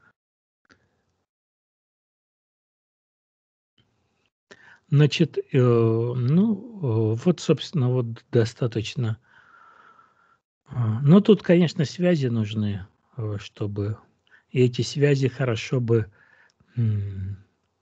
[SPEAKER 1] Значит, э, ну, э, вот, собственно, вот достаточно. А, Но тут, конечно, связи нужны, э, чтобы... И эти связи хорошо бы м,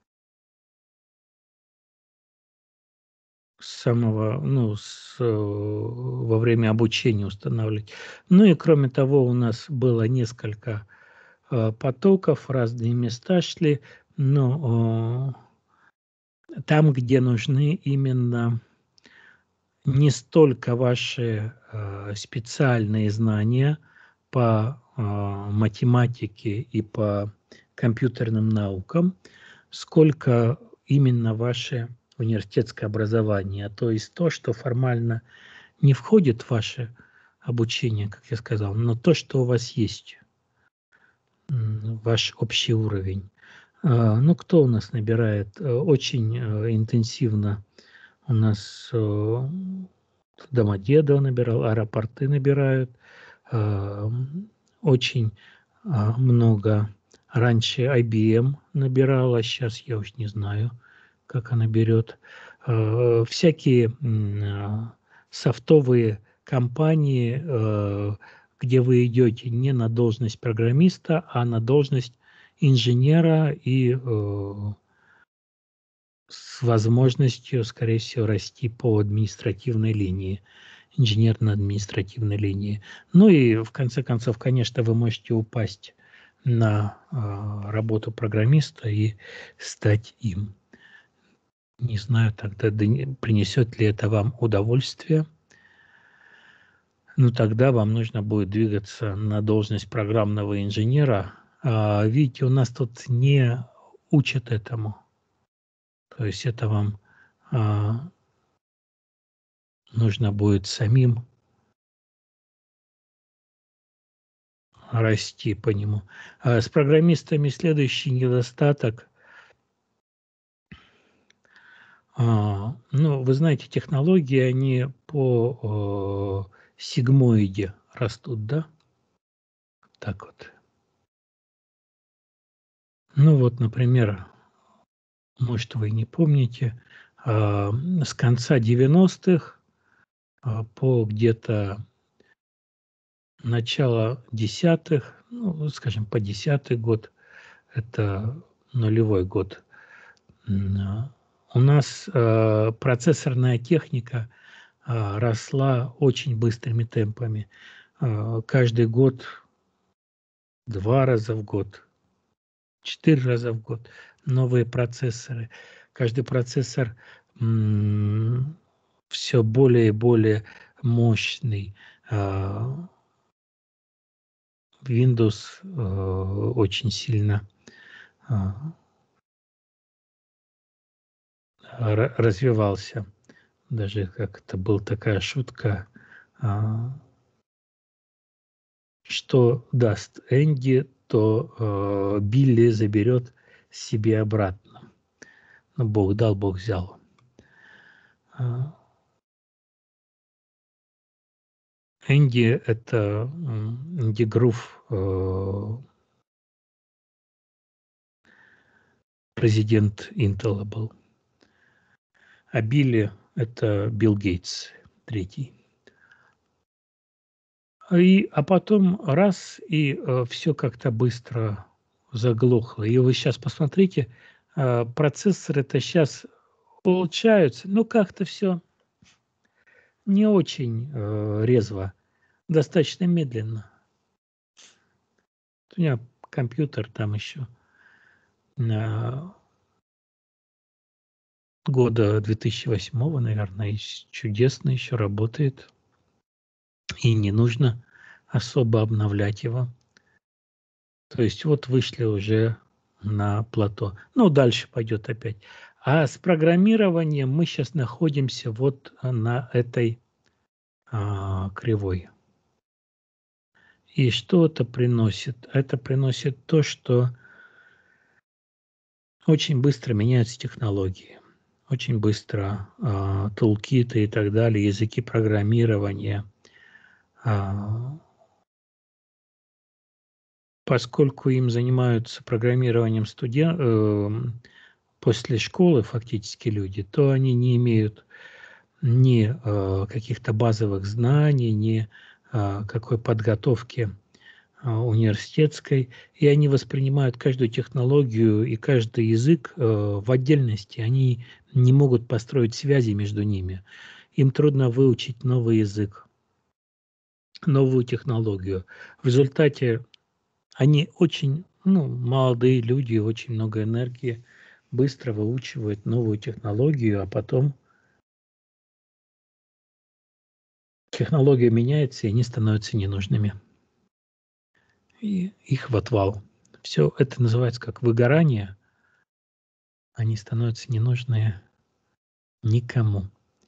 [SPEAKER 1] с самого, ну, с, э, во время обучения устанавливать. Ну и кроме того, у нас было несколько э, потоков, разные места шли, но э, там, где нужны именно не столько ваши э, специальные знания по э, математике и по компьютерным наукам, сколько именно ваше университетское образование, то есть то, что формально не входит в ваше обучение, как я сказал, но то, что у вас есть, м, ваш общий уровень. А, Ну, кто у нас набирает? Э, Очень э, интенсивно у нас э, Домодедово набирал, аэропорты набирают. э, Очень а, много. Раньше ай би эм набирала, сейчас я уж не знаю, как она берет. Э, Всякие м, а, софтовые компании, э, где вы идете не на должность программиста, а на должность инженера и э, с возможностью, скорее всего, расти по административной линии, инженерно-административной линии. Ну и в конце концов, конечно, вы можете упасть на э, работу программиста и стать им. Не знаю тогда, принесет ли это вам удовольствие. Ну, тогда вам нужно будет двигаться на должность программного инженера. А, видите, у нас тут не учат этому. То есть это вам а, нужно будет самим расти по нему. А с программистами следующий недостаток. А, ну, вы знаете, технологии, они по э, сигмоиде растут, да? Так вот. Ну вот, например, может, вы не помните, э, с конца девяностых э, по где-то начало десятых, ну, скажем, по десятый год, это нулевой год, у нас э, процессорная техника э, росла очень быстрыми темпами. Э, каждый год, два раза в год, четыре раза в год новые процессоры. Каждый процессор м, все более и более мощный. Э, Windows э, очень сильно э, развивался. Даже как-то была такая шутка, а, что даст Энди, то э, Билли заберет себе обратно. Ну, Бог дал, Бог взял. А, Энди – это Энди Грув, э, президент Intel был. А Билли – это Билл Гейтс, третий. И, а потом раз, и э, все как-то быстро заглохло. И вы сейчас посмотрите, э, процессоры-то сейчас улучшаются, но как-то все не очень э, резво, достаточно медленно. У меня компьютер там еще э, года две тысячи восьмого, наверное, чудесно еще работает. И не нужно особо обновлять его. То есть вот вышли уже на плато. Ну, дальше пойдет опять. А с программированием мы сейчас находимся вот на этой а, кривой. И что это приносит? Это приносит то, что очень быстро меняются технологии. Очень быстро а, тулкиты и так далее, языки программирования. А, поскольку им занимаются программированием студен... э, после школы фактически люди, то они не имеют ни э, каких-то базовых знаний, ни э, какой подготовки э, университетской, и они воспринимают каждую технологию и каждый язык э, в отдельности. Они не могут построить связи между ними. Им трудно выучить новый язык, новую технологию. В результате они очень, ну, молодые люди, очень много энергии, быстро выучивают новую технологию, а потом технология меняется, и они становятся ненужными. И их в отвал. Все это называется как выгорание. Они становятся ненужные никому.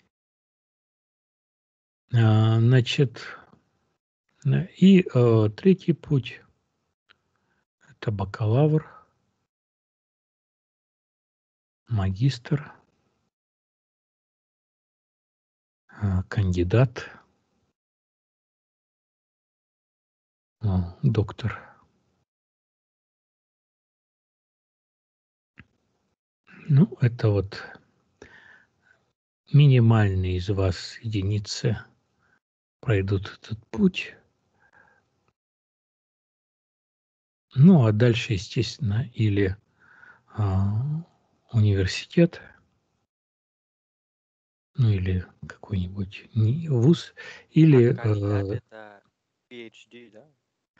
[SPEAKER 1] А, значит, и э, третий путь – это бакалавр, магистр, э, кандидат, э, доктор. Ну, это вот минимальные из вас единицы пройдут этот путь. Ну, а дальше, естественно, или а, университет, ну, или какой-нибудь вуз, или
[SPEAKER 7] А кандидат
[SPEAKER 1] э,
[SPEAKER 7] это PhD, да?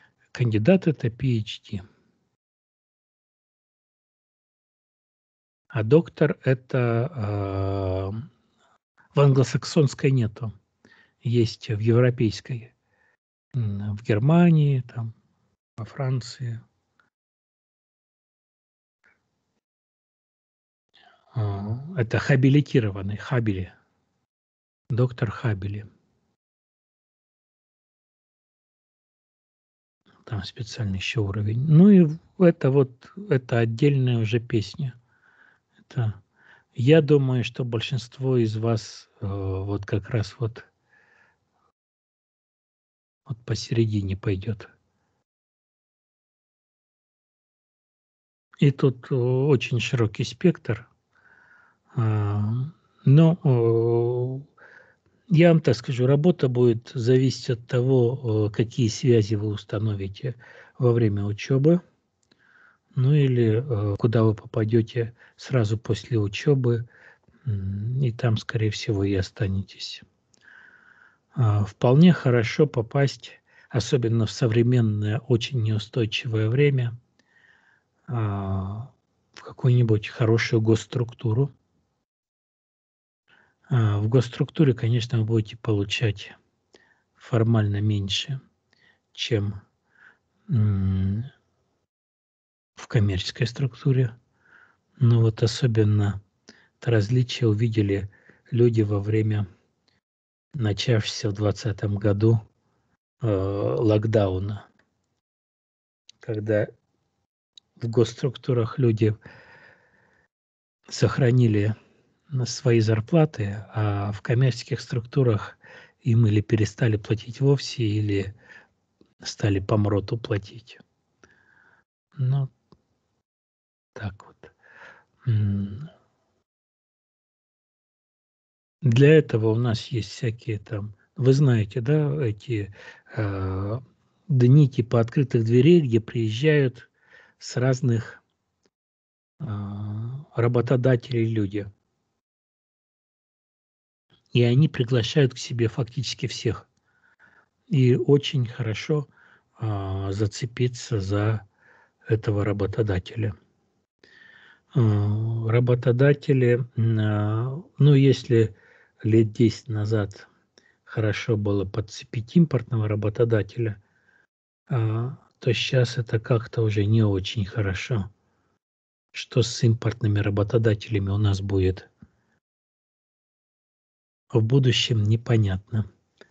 [SPEAKER 1] кандидат – это PhD. А доктор это э, в англосаксонской нету, есть в европейской, М, в Германии, там, во Франции. А, Это хабилитированный, хабили, доктор Хабили. Там специальный еще уровень. Ну и в- это вот, это отдельная уже песня. Это, я думаю, что большинство из вас э, вот как раз вот, вот посередине пойдет. И тут э, очень широкий спектр. А, Но э, я вам так скажу, работа будет зависеть от того, э, какие связи вы установите во время учебы, ну или э, куда вы попадете сразу после учебы, м, и там, скорее всего, и останетесь. А, Вполне хорошо попасть, особенно в современное, очень неустойчивое время, а, в какую-нибудь хорошую госструктуру. А, В госструктуре, конечно, вы будете получать формально меньше, чем м, в коммерческой структуре. Но вот особенно это различие увидели люди во время начавшегося в двадцатом году э, локдауна, когда в госструктурах люди сохранили на свои зарплаты, а в коммерческих структурах им или перестали платить вовсе, или стали по МРОТу платить. Ну, так вот. М, Для этого у нас есть всякие там, вы знаете, да, эти э, дни типа открытых дверей, где приезжают с разных э, работодателей люди. И они приглашают к себе фактически всех. И очень хорошо э, зацепиться за этого работодателя. Э, Работодатели, э, ну, если лет десять назад хорошо было подцепить импортного работодателя, а, то сейчас это как-то уже не очень хорошо. Что с импортными работодателями у нас будет в будущем, непонятно.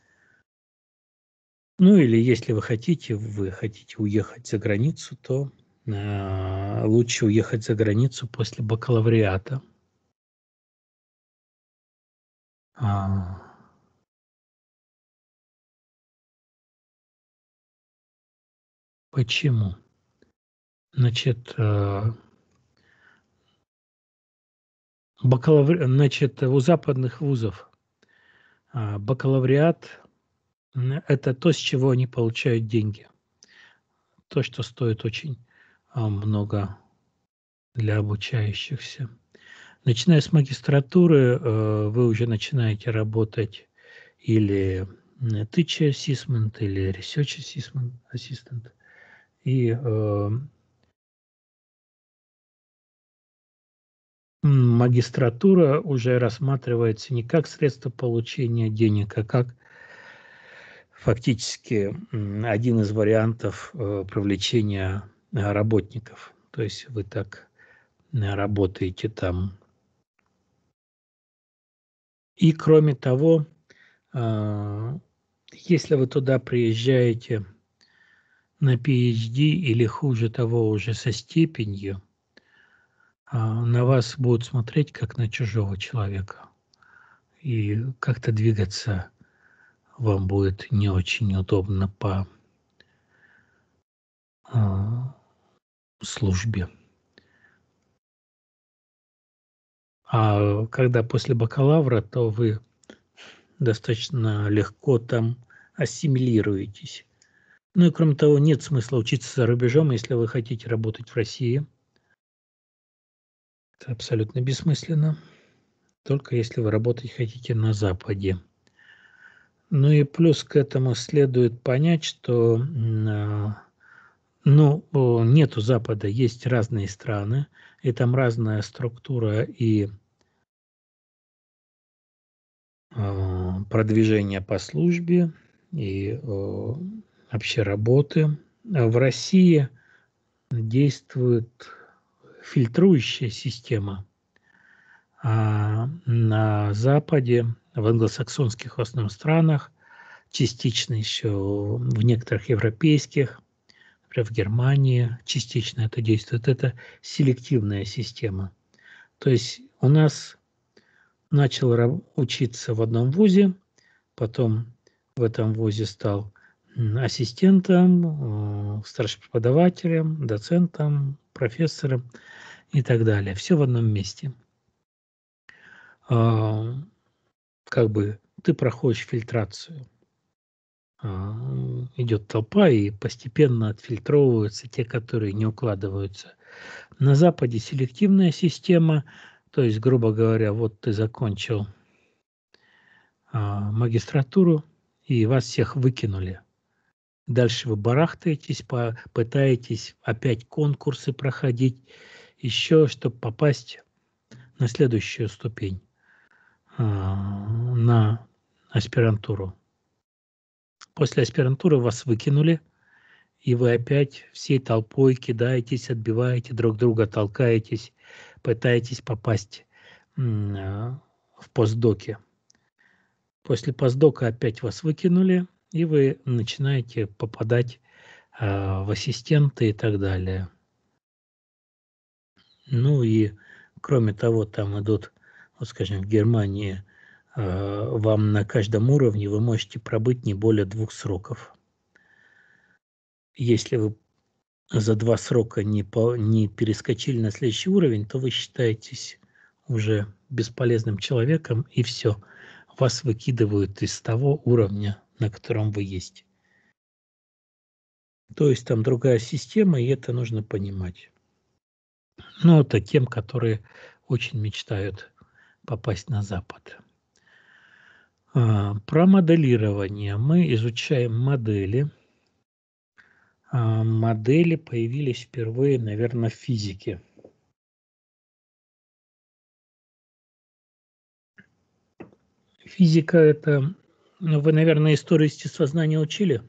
[SPEAKER 1] Ну или если вы хотите, вы хотите уехать за границу, то а, лучше уехать за границу после бакалавриата. А, Почему? Значит, а, бакалаври... Значит, у западных вузов а, бакалавриат – это то, с чего они получают деньги. То, что стоит очень а, много для обучающихся. Начиная с магистратуры, э, вы уже начинаете работать или м, teacher assistant, или research assistant, assistant. И э, м, магистратура уже рассматривается не как средство получения денег, а как фактически м, один из вариантов э, привлечения э, работников. То есть вы так э, работаете там. И кроме того, а, если вы туда приезжаете на PhD или хуже того уже со степенью, а, на вас будут смотреть как на чужого человека. И как-то двигаться вам будет не очень удобно по а, службе. А когда после бакалавра, то вы достаточно легко там ассимилируетесь. Ну и кроме того, нет смысла учиться за рубежом, если вы хотите работать в России. Это абсолютно бессмысленно, только если вы работать хотите на Западе. Ну и плюс к этому следует понять, что м, а, Ну, о, нету Запада, есть разные страны, и там разная структура и э, продвижение по службе, и э, вообще работы. А в России действует фильтрующая система, а на Западе, в англосаксонских в основном странах, частично еще в некоторых европейских, например, в Германии частично это действует. Это селективная система. То есть у нас начал ра- учиться в одном вузе, потом в этом вузе стал м, ассистентом, э, старшим преподавателем, доцентом, профессором и так далее. Все в одном месте. А, Как бы ты проходишь фильтрацию. А, Идет толпа, и постепенно отфильтровываются те, которые не укладываются. На Западе селективная система, то есть, грубо говоря, вот ты закончил а, магистратуру, и вас всех выкинули. Дальше вы барахтаетесь, по- пытаетесь опять конкурсы проходить, еще, чтобы попасть на следующую ступень, а, на аспирантуру. После аспирантуры вас выкинули, и вы опять всей толпой кидаетесь, отбиваете друг друга, толкаетесь, пытаетесь попасть м, а, в постдоки. После постдока опять вас выкинули, и вы начинаете попадать а, в ассистенты и так далее. Ну и кроме того, там идут, вот скажем, в Германии а, вам на каждом уровне вы можете пробыть не более двух сроков. Если вы за два срока не, по, не перескочили на следующий уровень, то вы считаетесь уже бесполезным человеком, и все. Вас выкидывают из того уровня, на котором вы есть. То есть там другая система, и это нужно понимать. Ну, это тем, которые очень мечтают попасть на Запад. А, про моделирование. Мы изучаем модели. А, модели появились впервые, наверное, в физике. Физика – это… Ну, вы, наверное, историю естествознания учили?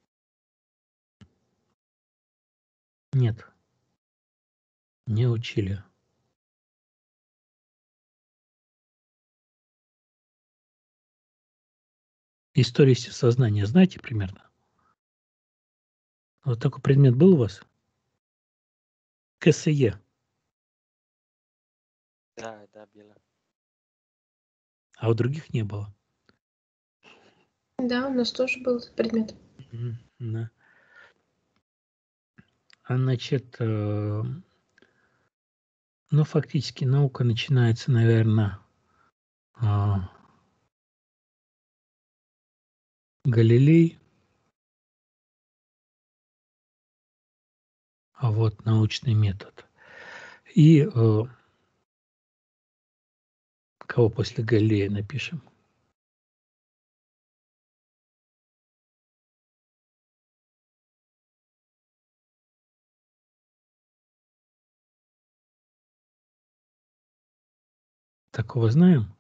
[SPEAKER 1] Нет, не учили. Историю естествознания знаете примерно? Вот такой предмет был у вас? КСЕ.
[SPEAKER 7] Да, да, было.
[SPEAKER 1] А у других не было.
[SPEAKER 6] Да, у нас тоже был этот предмет.
[SPEAKER 1] Мгм, да. А значит, э, ну, фактически наука начинается, наверное, а, Галилей, а вот научный метод. И э, кого после Галилея напишем? Такого знаем?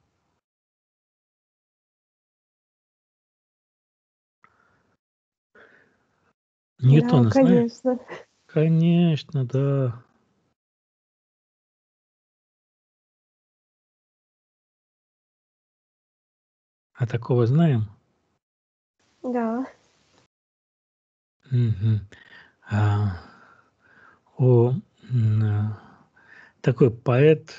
[SPEAKER 1] Ньютона
[SPEAKER 8] Да,
[SPEAKER 1] знаем?
[SPEAKER 8] конечно.
[SPEAKER 1] Конечно, да. А такого знаем?
[SPEAKER 8] Да.
[SPEAKER 1] Мгм. А, о, м, а, такой поэт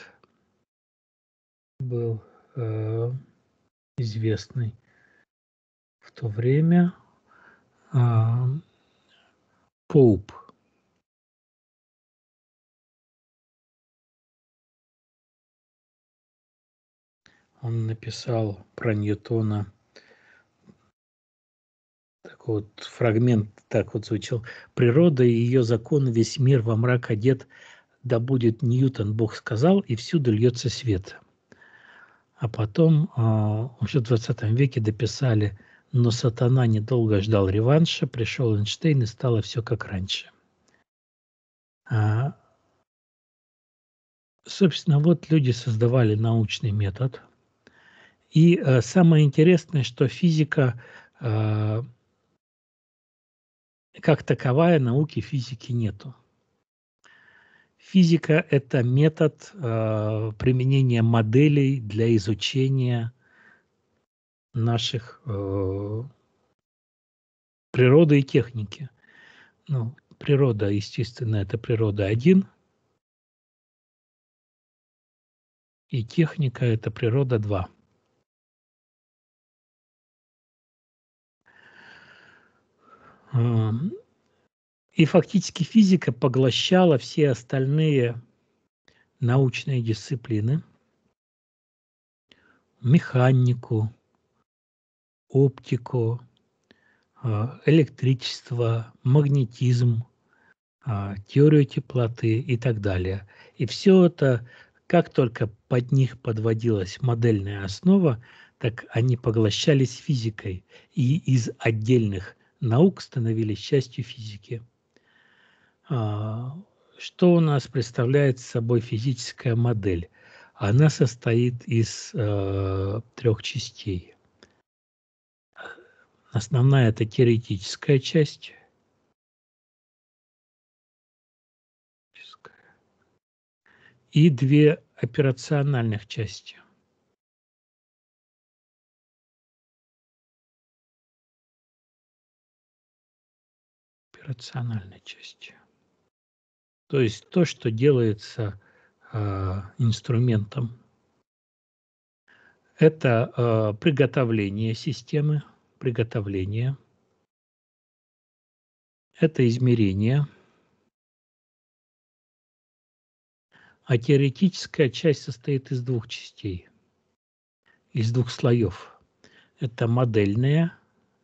[SPEAKER 1] был э, известный в то время. а, Поуп. Он написал про Ньютона такой вот фрагмент, так вот звучал. «Природа и ее закон, весь мир во мрак одет, да будет Ньютон, Бог сказал, и всюду льется свет». А потом а, уже в двадцатом веке дописали: «Но сатана недолго ждал реванша, пришел Эйнштейн, и стало все как раньше». А, собственно, вот люди создавали научный метод. И а, самое интересное, что физика, а, как таковая, науки физики нету. Физика – это метод а, применения моделей для изучения наших э, природы и техники. Ну, природа, естественно, это природа один, и техника – это природа два. И фактически физика поглощала все остальные научные дисциплины, механику, оптику, электричество, магнетизм, теорию теплоты и так далее. И все это, как только под них подводилась модельная основа, так они поглощались физикой и из отдельных наук становились частью физики. Что у нас представляет собой физическая модель? Она состоит из э, трех частей. Основная – это теоретическая часть. И две операциональных части. Операциональной части. То есть то, что делается э, инструментом. Это э, приготовление системы, приготовление. Это измерение. А теоретическая часть состоит из двух частей, из двух слоев. Это модельная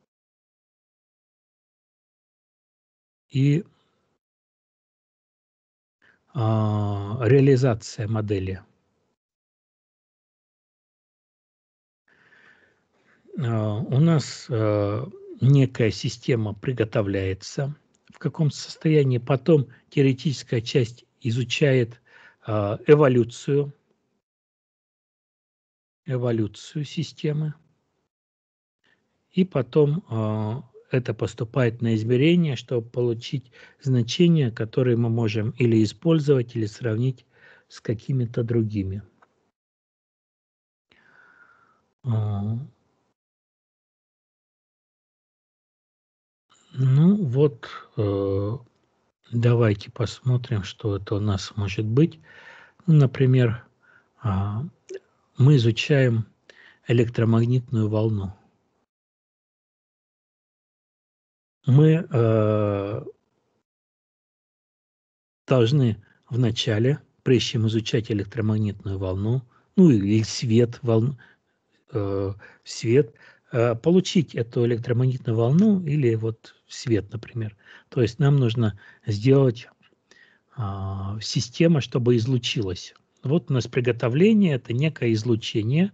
[SPEAKER 1] и а, реализация модели. А, у нас а, некая система приготовляется, в каком состоянии, потом теоретическая часть изучает а, эволюцию, эволюцию системы, и потом а, это поступает на измерение, чтобы получить значения, которые мы можем или использовать, или сравнить с какими-то другими. Ну вот, э, давайте посмотрим, что это у нас может быть. Ну, например, э, мы изучаем электромагнитную волну. Мы э, должны вначале, прежде чем изучать электромагнитную волну, ну или свет, волну, э, свет, э, получить эту электромагнитную волну или вот свет, например. То есть нам нужно сделать э, систему, чтобы излучилась. Вот у нас приготовление – это некое излучение,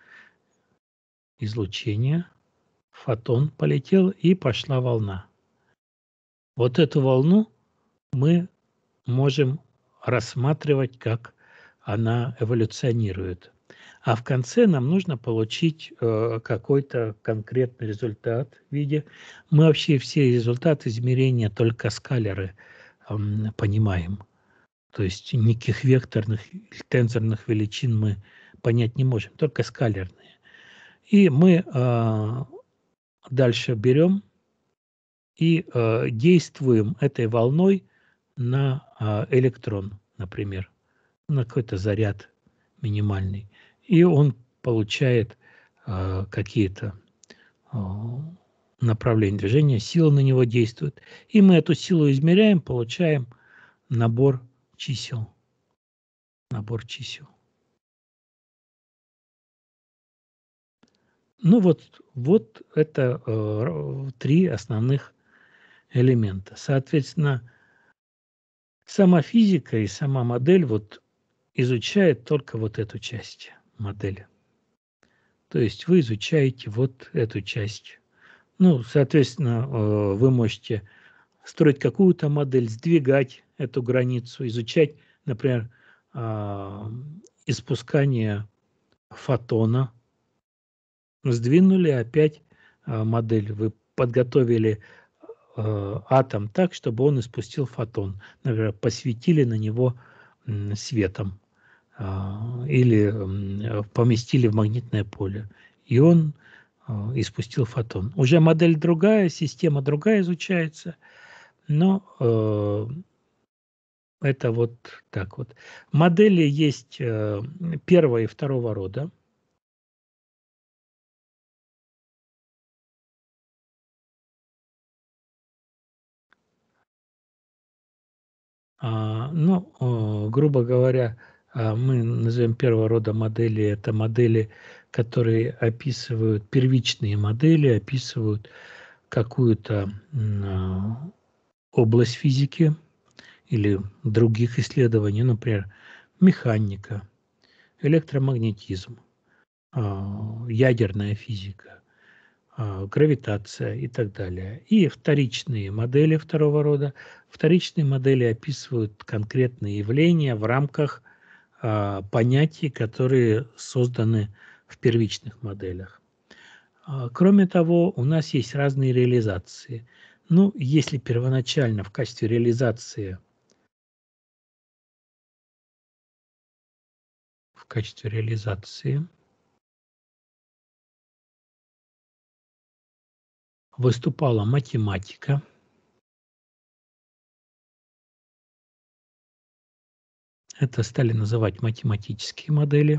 [SPEAKER 1] излучение, фотон полетел и пошла волна. Вот эту волну мы можем рассматривать, как она эволюционирует. А в конце нам нужно получить э, какой-то конкретный результат в виде. Мы вообще все результаты измерения только скаляры э, понимаем. То есть никаких векторных, тензорных величин мы понять не можем, только скалярные. И мы э, дальше берем и э, действуем этой волной на э, электрон, например, на какой-то заряд минимальный. И он получает э, какие-то э, направления движения, сила на него действует. И мы эту силу измеряем, получаем набор чисел. Набор чисел. Ну вот, вот это э, три основных элемента. Соответственно, сама физика и сама модель вот изучает только вот эту часть модели. То есть вы изучаете вот эту часть. Ну, соответственно, э, вы можете строить какую-то модель, сдвигать эту границу, изучать, например, испускание фотона. Сдвинули опять модель, вы подготовили атом так, чтобы он испустил фотон. Например, посветили на него светом или поместили в магнитное поле, и он испустил фотон. Уже модель другая, система другая изучается, но э, это вот так вот. Модели есть э, первого и второго рода. А, ну, э, грубо говоря, мы назовем первого рода модели, это модели, которые описывают, первичные модели описывают какую-то область физики или других исследований, например, механика, электромагнетизм, ядерная физика, гравитация и так далее. И вторичные модели второго рода. Вторичные модели описывают конкретные явления в рамках понятий, которые созданы в первичных моделях. Кроме того, у нас есть разные реализации. Ну, если первоначально в качестве реализации в качестве реализации выступала математика, это стали называть математические модели.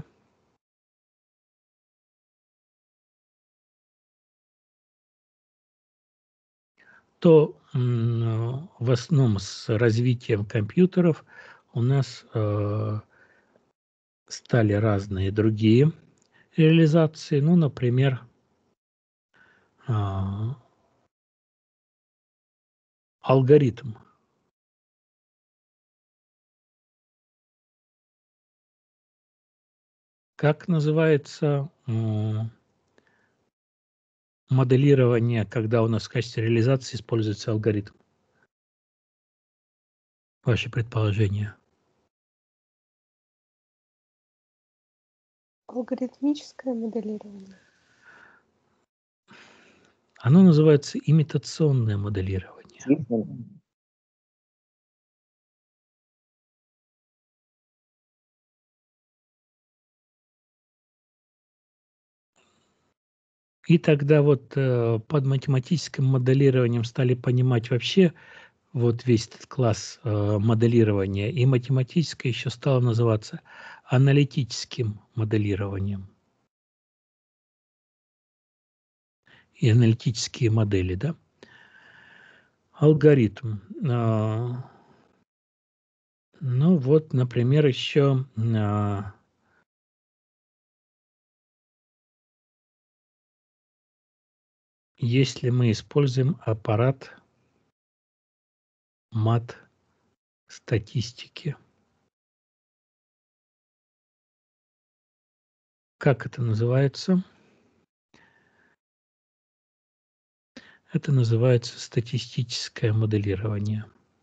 [SPEAKER 1] То в основном с развитием компьютеров у нас э, стали разные другие реализации. Ну, например, э, алгоритм. Как называется э, моделирование, когда у нас в качестве реализации используется алгоритм? Ваши предположения?
[SPEAKER 8] Алгоритмическое моделирование.
[SPEAKER 1] Оно называется имитационное моделирование. И тогда вот э, под математическим моделированием стали понимать вообще вот весь этот класс э, моделирования. И математическое еще стало называться аналитическим моделированием. И аналитические модели, да? Алгоритм. Э, ну вот, например, еще... Э, если мы используем аппарат мат-статистики. Как это называется? Это называется статистическое моделирование.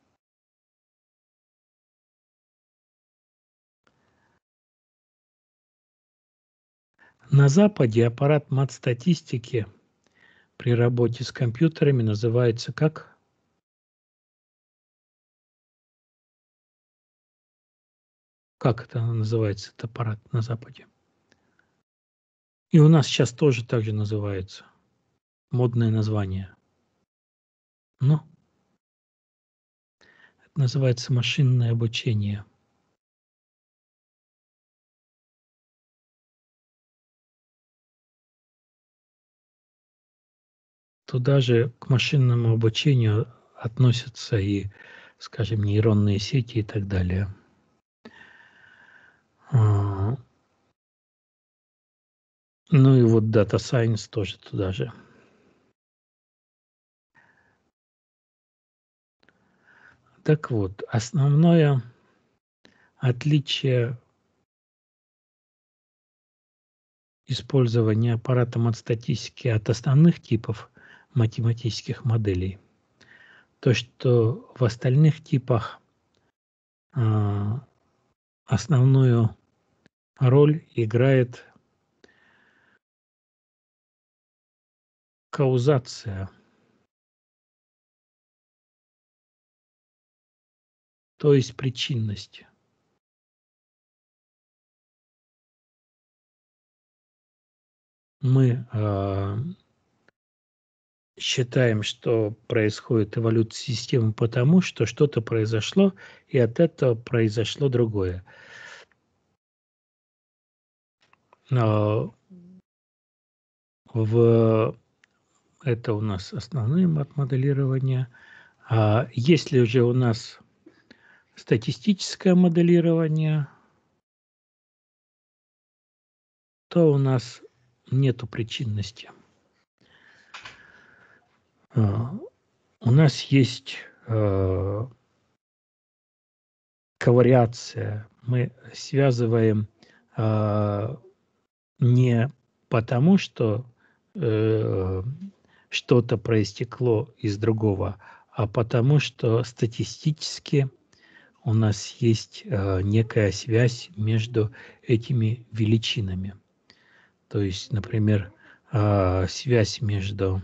[SPEAKER 1] На Западе аппарат мат-статистики при работе с компьютерами называется как? Как это называется, этот аппарат на Западе? И у нас сейчас тоже так же называется. Модное название. Ну, это называется машинное обучение. Туда же к машинному обучению относятся и, скажем, нейронные сети и так далее. Ну и вот Data Science тоже туда же. Так вот, основное отличие использования аппарата мат-статистики от основных типов математических моделей, то, что в остальных типах а, основную роль играет каузация, то есть причинность. Мы а, считаем, что происходит эволюция системы потому, что что-то произошло, и от этого произошло другое. А, в это у нас основные мат-моделирования. А если же у нас статистическое моделирование, то у нас нету причинности. А, у нас есть а, ковариация. Мы связываем а, не потому, что э, что-то проистекло из другого, а потому, что статистически у нас есть э, некая связь между этими величинами. То есть, например, э, связь между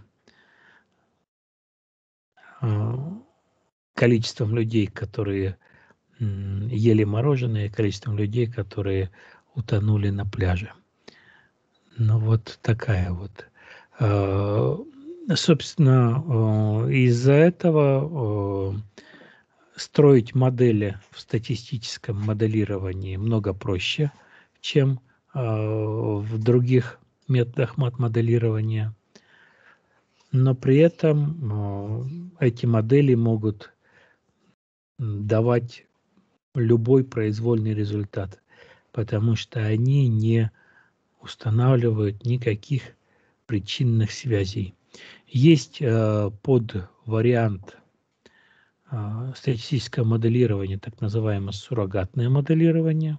[SPEAKER 1] э, количеством людей, которые э, ели мороженое, и количеством людей, которые утонули на пляже. Ну вот такая вот. Э, собственно, э, из-за этого э, строить модели в статистическом моделировании много проще, чем э, в других методах мат-моделирования. Но при этом э, эти модели могут давать любой произвольный результат, потому что они не устанавливают никаких причинных связей. Есть э, подвариант э, статистического моделирования, так называемое суррогатное моделирование.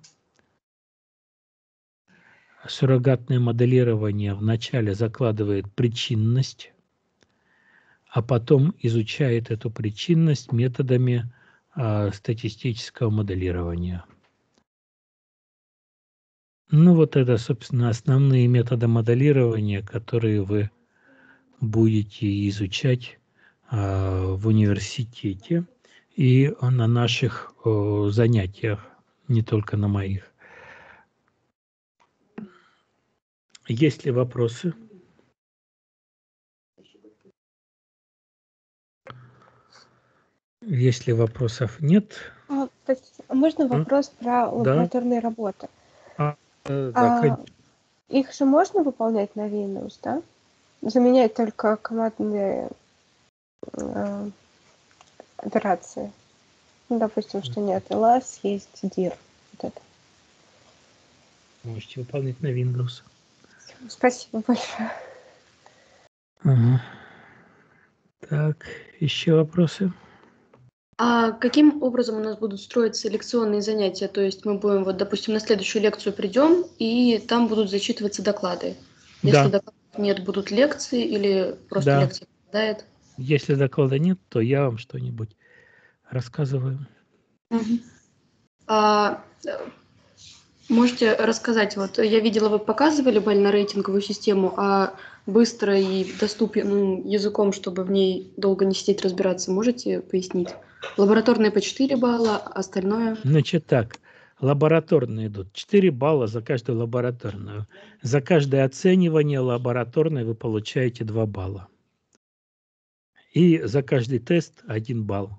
[SPEAKER 1] Суррогатное моделирование вначале закладывает причинность, а потом изучает эту причинность методами э, статистического моделирования. Ну вот это, собственно, основные методы моделирования, которые вы будете изучать э, в университете и на наших э, занятиях, не только на моих. Есть ли вопросы? Если вопросов нет...
[SPEAKER 8] А, простите, а можно
[SPEAKER 1] А?
[SPEAKER 8] вопрос про
[SPEAKER 1] Да.
[SPEAKER 8] лабораторные работы?
[SPEAKER 1] А, э, да,
[SPEAKER 8] А,
[SPEAKER 1] конечно.
[SPEAKER 8] их же можно выполнять на Windows, да? Заменять только командные э, операции. Ну, допустим, что нет ls, есть dir. Вот это.
[SPEAKER 1] Можете выполнять на Windows.
[SPEAKER 8] Спасибо большое.
[SPEAKER 1] Ага. Так, еще вопросы?
[SPEAKER 3] А каким образом у нас будут строиться лекционные занятия? То есть мы будем, вот, допустим, на следующую лекцию придем, и там будут зачитываться доклады. Если
[SPEAKER 1] Да.
[SPEAKER 3] докладов нет, будут лекции или просто
[SPEAKER 1] Да.
[SPEAKER 3] лекция попадает?
[SPEAKER 1] Если доклада нет, то я вам что-нибудь рассказываю.
[SPEAKER 3] Мгм. А, э, можете рассказать, вот я видела, вы показывали бально-рейтинговую систему, а быстро и доступным языком, чтобы в ней долго не сидеть разбираться, можете пояснить? Лабораторные по четыре балла, остальное?
[SPEAKER 1] Значит так, лабораторные идут. четыре балла за каждую лабораторную. За каждое оценивание лабораторной вы получаете два балла. И за каждый тест один балл.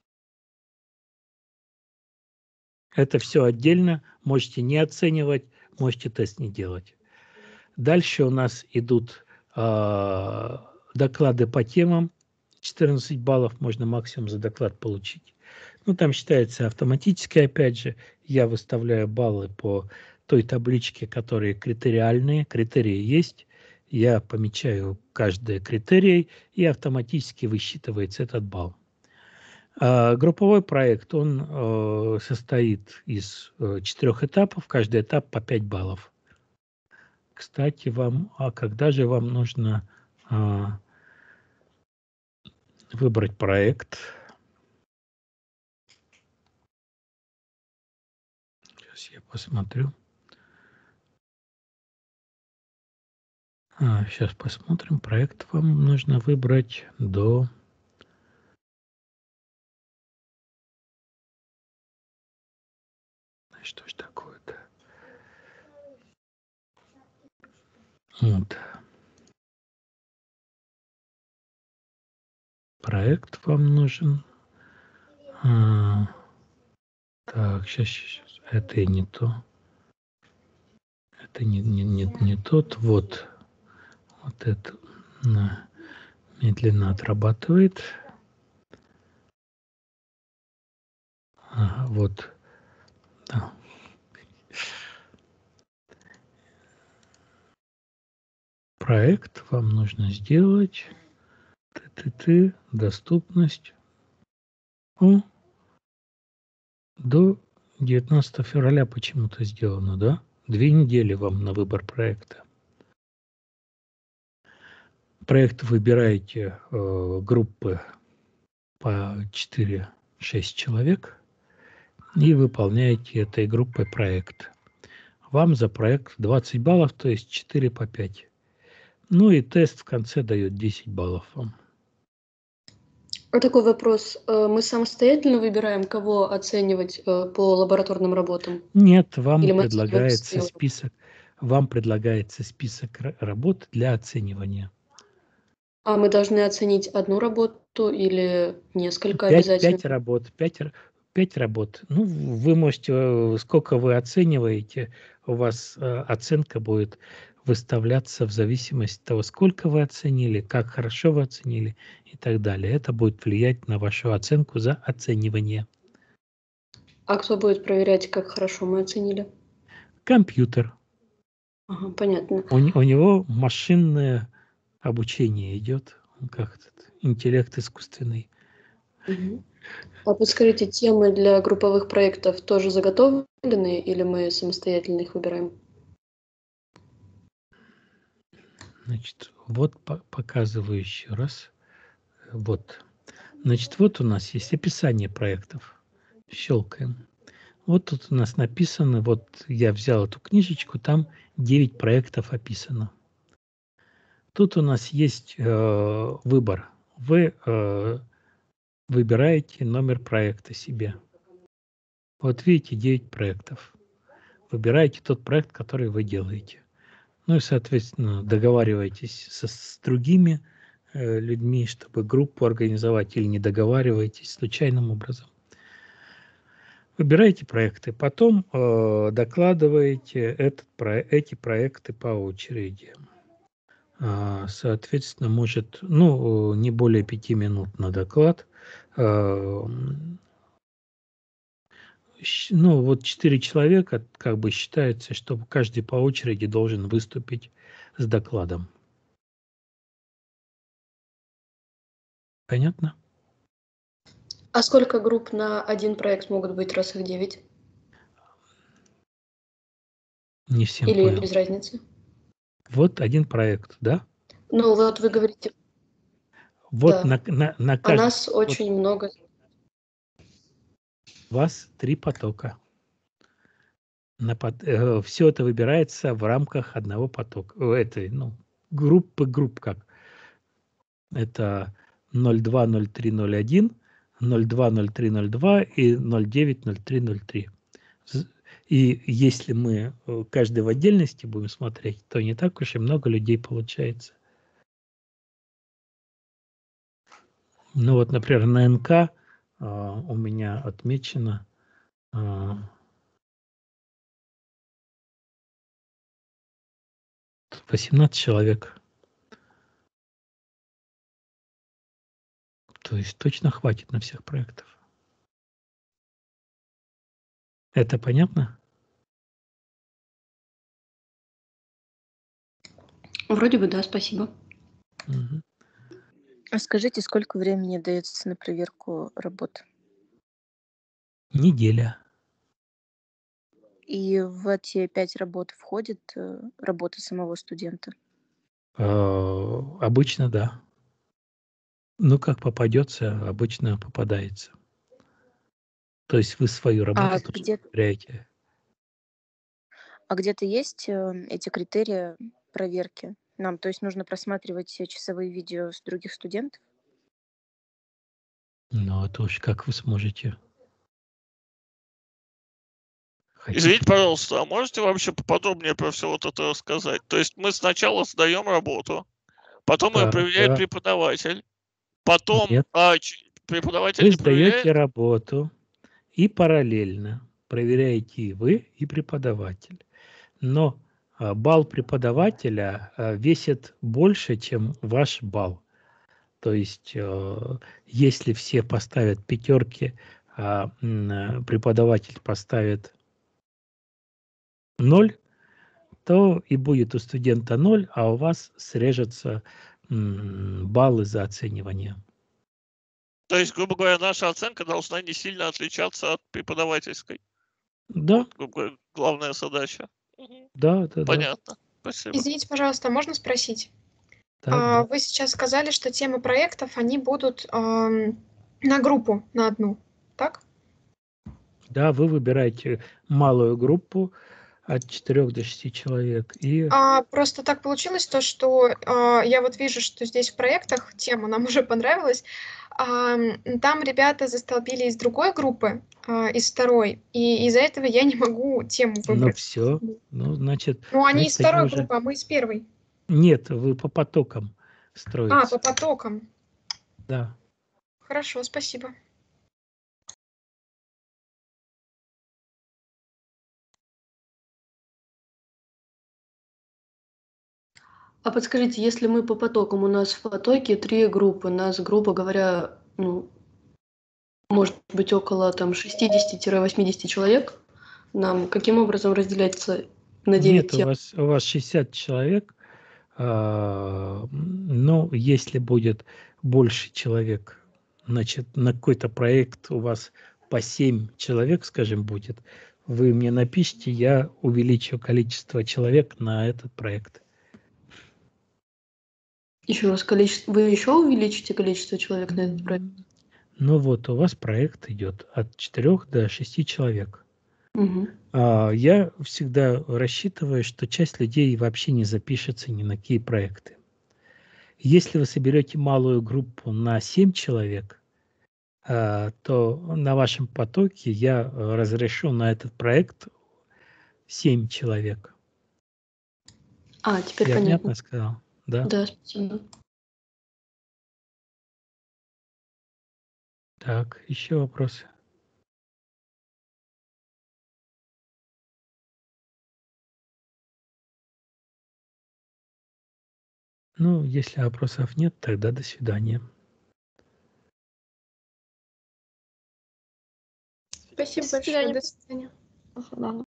[SPEAKER 1] Это все отдельно. Можете не оценивать, можете тест не делать. Дальше у нас идут э, доклады по темам. четырнадцать баллов можно максимум за доклад получить. Ну, там считается автоматически, опять же. Я выставляю баллы по той табличке, которые критериальные. Критерии есть. Я помечаю каждый критерий, и автоматически высчитывается этот балл. А групповой проект, он э, состоит из э, четырех этапов. Каждый этап по пять баллов. Кстати, вам, а когда же вам нужно а, выбрать проект? Сейчас я посмотрю. А, сейчас посмотрим. Проект вам нужно выбрать до... Что ж такое-то? Вот. Проект вам нужен. А, так, сейчас, сейчас. Это и не то. Это не, не, не, не тот. Вот. Вот это на, медленно отрабатывает. Ага, вот. Да. Проект вам нужно сделать. Ты-ты-ты. Доступность. О, до девятнадцатого февраля почему-то сделано, да? Две недели вам на выбор проекта. Проект выбираете э, группы по четыре-шесть человек и выполняете этой группой проект. Вам за проект двадцать баллов, то есть четыре по пять. Ну и тест в конце дает десять баллов вам.
[SPEAKER 3] А такой вопрос. Э, Мы самостоятельно выбираем, кого оценивать э, по лабораторным работам?
[SPEAKER 1] Нет, вам
[SPEAKER 3] Или мы
[SPEAKER 1] предлагается
[SPEAKER 3] оцениваем свою?
[SPEAKER 1] список, вам предлагается список ра- работ для оценивания.
[SPEAKER 3] А мы должны оценить одну работу или несколько
[SPEAKER 1] Пять,
[SPEAKER 3] обязательно?
[SPEAKER 1] пять работ, пять, р- пять работ. Ну, вы можете, э, сколько вы оцениваете, у вас э, оценка будет выставляться в зависимости от того, сколько вы оценили, как хорошо вы оценили и так далее. Это будет влиять на вашу оценку за оценивание.
[SPEAKER 3] А кто будет проверять, как хорошо мы оценили?
[SPEAKER 1] Компьютер.
[SPEAKER 3] Ага, понятно.
[SPEAKER 1] У, не- у него машинное обучение идет, как этот, интеллект искусственный.
[SPEAKER 3] Мгм. А подскажите, темы для групповых проектов тоже заготовлены или мы самостоятельно их выбираем?
[SPEAKER 1] Значит, вот по- показываю еще раз. Вот. Значит, вот у нас есть описание проектов. Щелкаем. Вот тут у нас написано, вот я взял эту книжечку, там девять проектов описано. Тут у нас есть э, выбор. Вы э, выбираете номер проекта себе. Вот видите, девять проектов. Выбираете тот проект, который вы делаете. Ну и, соответственно, договариваетесь со, с другими э, людьми, чтобы группу организовать, или не договариваетесь случайным образом. Выбираете проекты, потом э, докладываете этот, про, эти проекты по очереди. А, соответственно, может, ну, не более пяти минут на доклад. Э, щ- ну, вот четыре человека, как бы считается, что каждый по очереди должен выступить с докладом. Понятно?
[SPEAKER 3] А сколько групп на один проект могут быть, раз их девять?
[SPEAKER 1] Не всем
[SPEAKER 3] Или
[SPEAKER 1] понял.
[SPEAKER 3] без разницы?
[SPEAKER 1] Вот один проект, да?
[SPEAKER 3] Ну, вот вы говорите,
[SPEAKER 1] Вот
[SPEAKER 3] да.
[SPEAKER 1] на, на, на
[SPEAKER 3] А
[SPEAKER 1] каждый,
[SPEAKER 3] нас
[SPEAKER 1] вот
[SPEAKER 3] очень много.
[SPEAKER 1] у вас три потока. На пот- э, все это выбирается в рамках одного потока. э, Этой, ну, группы групп как. Это ноль два ноль три ноль один, ноль два ноль три ноль два и ноль девять ноль три ноль три. З- И если мы э, каждый в отдельности будем смотреть, то не так уж и много людей получается. Ну вот, например, на эн ка а, у меня отмечено а, восемнадцать человек. То есть точно хватит на всех проектов. Это понятно?
[SPEAKER 3] Вроде бы да, спасибо.
[SPEAKER 1] Мгм.
[SPEAKER 5] А скажите, сколько времени дается на проверку работ?
[SPEAKER 1] Неделя.
[SPEAKER 5] И в эти пять работ входит э, работа самого студента?
[SPEAKER 1] А, обычно да. Ну, как попадется, обычно попадается. То есть вы свою
[SPEAKER 5] А
[SPEAKER 1] работу тоже
[SPEAKER 5] где,
[SPEAKER 1] проверяете.
[SPEAKER 5] А где-то есть э, эти критерии проверки? Нам, то есть нужно просматривать все часовые видео с других студентов?
[SPEAKER 1] Ну, это уж как вы сможете. Хотите?
[SPEAKER 9] Извините, пожалуйста, а можете вообще поподробнее про все вот это рассказать? То есть мы сначала сдаем работу, потом ее
[SPEAKER 1] Да,
[SPEAKER 9] проверяет
[SPEAKER 1] да.
[SPEAKER 9] преподаватель, потом
[SPEAKER 1] Нет.
[SPEAKER 9] а, ч- преподаватель
[SPEAKER 1] Вы
[SPEAKER 9] не проверяет.
[SPEAKER 1] сдаете работу и параллельно проверяете и вы, и преподаватель. Но а, балл преподавателя а, весит больше, чем ваш балл. То есть, э, если все поставят пятерки, а м, э, преподаватель поставит ноль, то и будет у студента ноль, а у вас срежутся м, баллы за оценивание.
[SPEAKER 9] То есть, грубо говоря, наша оценка должна не сильно отличаться от преподавательской.
[SPEAKER 1] Да,
[SPEAKER 9] Вот, грубо говоря, главная задача. Мгм.
[SPEAKER 1] да, да, да.
[SPEAKER 9] Понятно. Спасибо.
[SPEAKER 6] Извините, пожалуйста, можно спросить?
[SPEAKER 1] Так,
[SPEAKER 6] А,
[SPEAKER 1] да.
[SPEAKER 6] Вы сейчас сказали, что темы проектов, они будут ам, на группу, на одну, так?
[SPEAKER 1] Да, вы выбираете малую группу от четырёх до шести человек. И
[SPEAKER 6] А, просто так получилось то, что а, я вот вижу, что здесь в проектах тема нам уже понравилась. ам, Там ребята застолбили из другой группы, а, из второй, и из-за этого я не могу тему
[SPEAKER 1] ну
[SPEAKER 6] выбрать.
[SPEAKER 1] все, ну значит,
[SPEAKER 6] Ну, они из
[SPEAKER 1] значит, они
[SPEAKER 6] второй
[SPEAKER 1] уже...
[SPEAKER 6] группы, а мы из первой.
[SPEAKER 1] Нет, вы по потокам
[SPEAKER 6] А,
[SPEAKER 1] строите.
[SPEAKER 6] по потокам.
[SPEAKER 1] Да.
[SPEAKER 6] Хорошо, спасибо.
[SPEAKER 3] А подскажите, если мы по потокам, у нас в потоке три группы, нас, грубо говоря, ну, может быть, около там шестидесяти-восьмидесяти человек, нам каким образом разделяться на девять
[SPEAKER 1] Нет, у
[SPEAKER 3] тем?
[SPEAKER 1] вас, у вас шестьдесят человек, а, ну, если будет больше человек, значит, на какой-то проект у вас по семь человек, скажем, будет, вы мне напишите, я увеличу количество человек на этот проект.
[SPEAKER 3] Еще раз, количество... вы еще увеличите количество человек на этот проект?
[SPEAKER 1] Ну вот, у вас проект идет от четырёх до шести человек.
[SPEAKER 3] Угу.
[SPEAKER 1] А, Я всегда рассчитываю, что часть людей вообще не запишется ни на какие проекты. Если вы соберете малую группу на семь человек, а, то на вашем потоке я э, разрешу на этот проект семь человек.
[SPEAKER 3] А, теперь
[SPEAKER 1] Я
[SPEAKER 3] понятно.
[SPEAKER 1] понятно сказал? Да.
[SPEAKER 3] Да, спасибо.
[SPEAKER 1] Так, еще вопросы? Ну, если вопросов нет, тогда до свидания.
[SPEAKER 6] Спасибо
[SPEAKER 2] До
[SPEAKER 6] большое.
[SPEAKER 2] свидания.
[SPEAKER 6] До свидания.
[SPEAKER 2] До свидания.